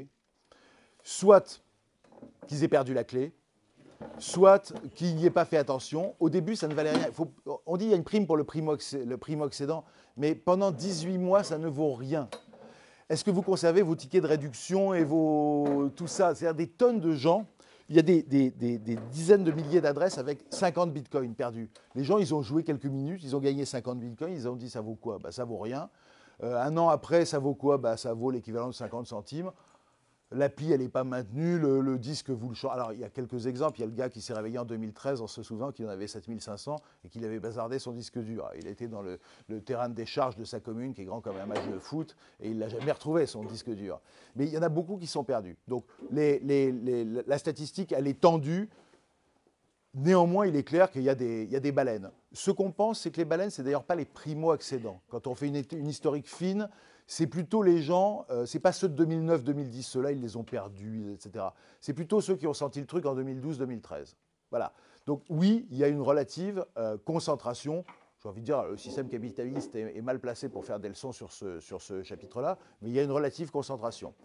Soit qu'ils aient perdu la clé, soit qu'ils n'y aient pas fait attention. Au début, ça ne valait rien. Il faut, on dit qu'il y a une prime pour le primo-accédant, mais pendant dix-huit mois, ça ne vaut rien. Est-ce que vous conservez vos tickets de réduction et vos, tout ça? C'est-à-dire des tonnes de gens. Il y a des, des, des, des dizaines de milliers d'adresses avec cinquante bitcoins perdus. Les gens, ils ont joué quelques minutes, ils ont gagné cinquante bitcoins, ils ont dit ça vaut quoi? Bah, ça vaut rien. Euh, un an après, ça vaut quoi? Bah, ça vaut l'équivalent de cinquante centimes. L'appli, elle n'est pas maintenue, le, le disque, vous le changez. Alors, il y a quelques exemples. Il y a le gars qui s'est réveillé en deux mille treize en se souvenant qu'il en avait sept mille cinq cents et qu'il avait bazardé son disque dur. Il était dans le, le terrain de décharge de sa commune, qui est grand comme un match de foot, et il ne l'a jamais retrouvé, son disque dur. Mais il y en a beaucoup qui sont perdus. Donc, les, les, les, la statistique, elle est tendue. Néanmoins, il est clair qu'il y, y a des baleines. Ce qu'on pense, c'est que les baleines, ce n'est d'ailleurs pas les primo-accédants. Quand on fait une, une historique fine, c'est plutôt les gens, euh, ce n'est pas ceux de deux mille neuf deux mille dix, ceux-là, ils les ont perdus, et cetera. C'est plutôt ceux qui ont senti le truc en deux mille douze deux mille treize. Voilà. Donc oui, il y a une relative euh, concentration. J'ai envie de dire, le système capitaliste est, est mal placé pour faire des leçons sur ce, sur ce chapitre-là, mais il y a une relative concentration.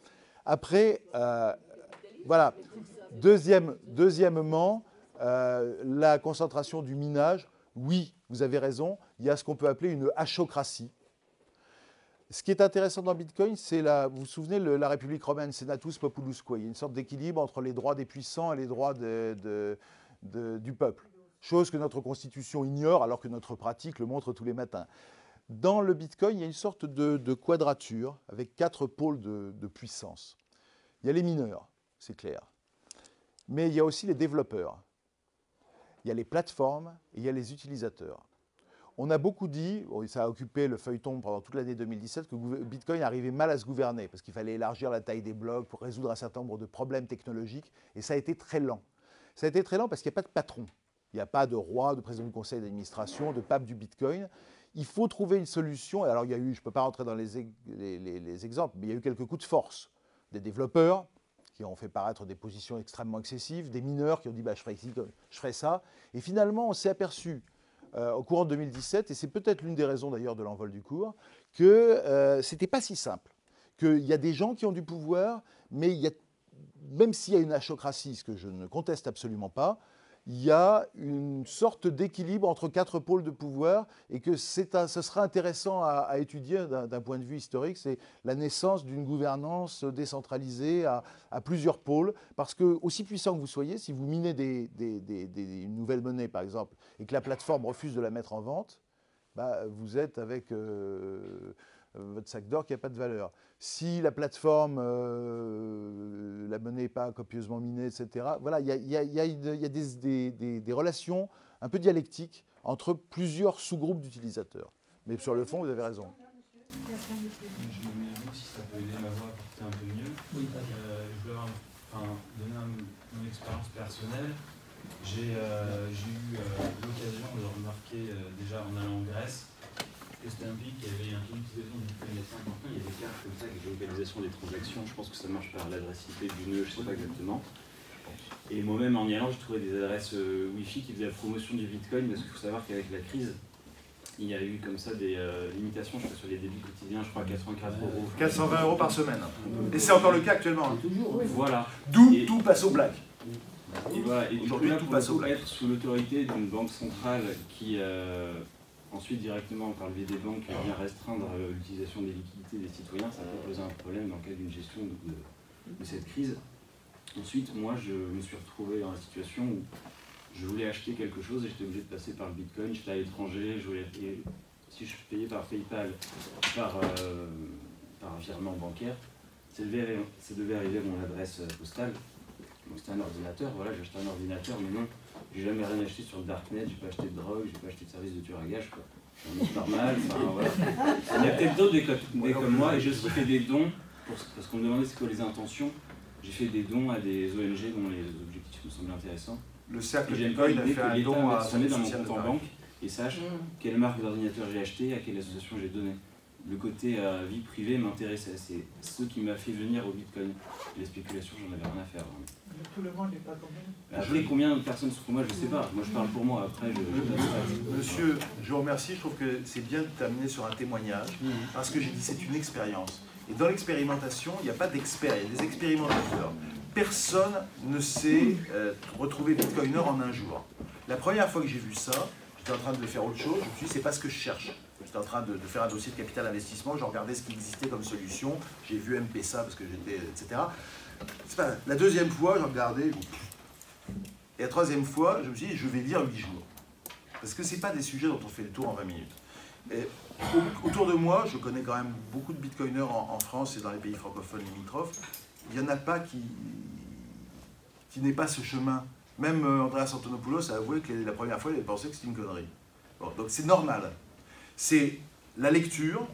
Après, euh, voilà. Deuxième, deuxièmement, euh, la concentration du minage. Oui, vous avez raison, il y a ce qu'on peut appeler une hachocratie. Ce qui est intéressant dans Bitcoin, c'est, la, vous vous souvenez, le, la République romaine, Senatus Populusque. Il y a une sorte d'équilibre entre les droits des puissants et les droits de, de, de, du peuple. Chose que notre Constitution ignore, alors que notre pratique le montre tous les matins. Dans le Bitcoin, il y a une sorte de, de quadrature avec quatre pôles de, de puissance. Il y a les mineurs, c'est clair. Mais il y a aussi les développeurs. Il y a les plateformes et il y a les utilisateurs. On a beaucoup dit, ça a occupé le feuilleton pendant toute l'année deux mille dix-sept, que Bitcoin arrivait mal à se gouverner parce qu'il fallait élargir la taille des blocs pour résoudre un certain nombre de problèmes technologiques. Et ça a été très lent. Ça a été très lent parce qu'il n'y a pas de patron. Il n'y a pas de roi, de président du conseil d'administration, de pape du Bitcoin. Il faut trouver une solution. Alors il y a eu, je ne peux pas rentrer dans les, les, les, les exemples, mais il y a eu quelques coups de force. Des développeurs qui ont fait paraître des positions extrêmement excessives, des mineurs qui ont dit bah, je, ferai ici, je ferai ça. Et finalement, on s'est aperçu euh, au courant de deux mille dix-sept, et c'est peut-être l'une des raisons d'ailleurs de l'envol du cours, que euh, ce n'était pas si simple. Qu'il y a des gens qui ont du pouvoir, mais il y a, même s'il y a une hachocratie, ce que je ne conteste absolument pas, il y a une sorte d'équilibre entre quatre pôles de pouvoir et que c'est un, ce sera intéressant à, à étudier d'un point de vue historique. C'est la naissance d'une gouvernance décentralisée à, à plusieurs pôles. Parce que, aussi puissant que vous soyez, si vous minez des, des, des, des, une nouvelle monnaie, par exemple, et que la plateforme refuse de la mettre en vente, bah, vous êtes avec euh, votre sac d'or qui n'a pas de valeur. Si la plateforme, euh, la monnaie n'est pas copieusement minée, et cetera, voilà, il y a, y a, y a, y a des, des, des, des relations un peu dialectiques entre plusieurs sous-groupes d'utilisateurs. Mais sur le fond, vous avez raison. Je me mets à vous si ça peut aider ma voix à porter un peu mieux. Oui. Euh, je voulais enfin, donner un, mon expérience personnelle. J'ai euh, eu euh, l'occasion de remarquer euh, déjà en allant en Grèce que c'était un pays qui avait un taux d'utilisation du Bitcoin assez important. Il y a des cartes comme ça avec la localisation des transactions. Je pense que ça marche par l'adresse I P du nœud, je ne sais pas exactement. Et moi-même en y allant, j'ai trouvé des adresses euh, Wi-Fi qui faisaient la promotion du Bitcoin parce qu'il faut savoir qu'avec la crise, il y a eu comme ça des euh, limitations, je crois, sur les débits quotidiens, je crois quatre-vingt-quatre euros. quatre cent vingt euros par semaine. Et c'est encore le cas actuellement. Toujours. Voilà. D'où tout passe au black. Et voilà, et aujourd'hui tout passe au black. Être sous l'autorité d'une banque centrale qui euh, ensuite directement par le biais des banques vient restreindre euh, l'utilisation des liquidités des citoyens, ça peut poser un problème dans le cas d'une gestion de, de, de cette crise. Ensuite, moi je me suis retrouvé dans la situation où je voulais acheter quelque chose et j'étais obligé de passer par le Bitcoin, j'étais à l'étranger, je voulais payer, si je payais par PayPal, par, euh, par virement bancaire, ça devait, ça devait arriver à mon adresse postale. Donc c'était un ordinateur, voilà, j'ai acheté un ordinateur, mais non, j'ai jamais rien acheté sur le Darknet, j'ai pas acheté de drogue, j'ai pas acheté de service de tueur à gages, quoi. Je suis un mec normal, enfin voilà. Il y a peut-être d'autres des, des comme moi, et j'ai aussi fait des dons, pour, parce qu'on me demandait c'est quoi les intentions, j'ai fait des dons à des O N G dont les objectifs me semblent intéressants. Le cercle Bitcoin a fait un don à sonner dans mon compte en banque et sache mmh. quelle marque d'ordinateur j'ai acheté, à quelle association j'ai donné. Le côté euh, vie privée m'intéressait, c'est ce qui m'a fait venir au Bitcoin. Les spéculations, j'en avais rien à faire. Mais tout le monde n'est pas comme nous. Après, combien de personnes sont comme moi, je ne sais pas. Moi, je parle pour moi. Après, je. je Monsieur, je vous remercie. Je trouve que c'est bien de t'amener sur un témoignage, parce que j'ai dit c'est une expérience. Et dans l'expérimentation, il n'y a pas d'experts, il y a des expérimentateurs. Personne ne s'est euh, retrouvé Bitcoiner en un jour. La première fois que j'ai vu ça, j'étais en train de faire autre chose, je me suis dit, c'est pas ce que je cherche. J'étais en train de, de faire un dossier de capital investissement, je regardais ce qui existait comme solution, j'ai vu M P S A parce que j'étais, et cetera. C'est pas, la deuxième fois, je regardais, et la troisième fois, je me suis dit, je vais lire huit jours. Parce que c'est pas des sujets dont on fait le tour en vingt minutes. Et autour de moi, je connais quand même beaucoup de bitcoiners en, en France et dans les pays francophones limitrophes. Il n'y en a pas qui, qui n'aient pas ce chemin. Même euh, Andreas Antonopoulos a avoué que la première fois, il avait pensé que c'était une connerie. Bon, donc c'est normal. C'est la lecture,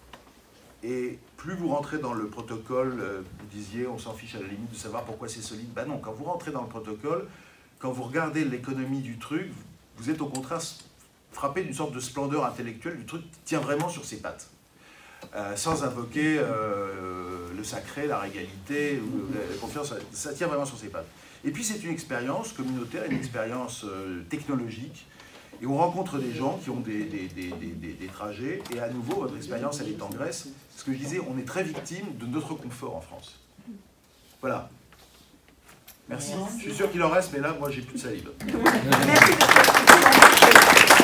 et plus vous rentrez dans le protocole, euh, vous disiez, on s'en fiche à la limite de savoir pourquoi c'est solide. Ben non, quand vous rentrez dans le protocole, quand vous regardez l'économie du truc, vous êtes au contraire frappé d'une sorte de splendeur intellectuelle du truc qui tient vraiment sur ses pattes. Euh, sans invoquer euh, le sacré, la régalité, ou la confiance, ça tient vraiment sur ses pattes. Et puis c'est une expérience communautaire, une expérience euh, technologique, et on rencontre des gens qui ont des, des, des, des, des trajets, et à nouveau, votre expérience, elle est en Grèce. Ce que je disais, on est très victime de notre confort en France. Voilà. Merci. Je suis sûr qu'il en reste, mais là, moi, j'ai plus de salive. Merci de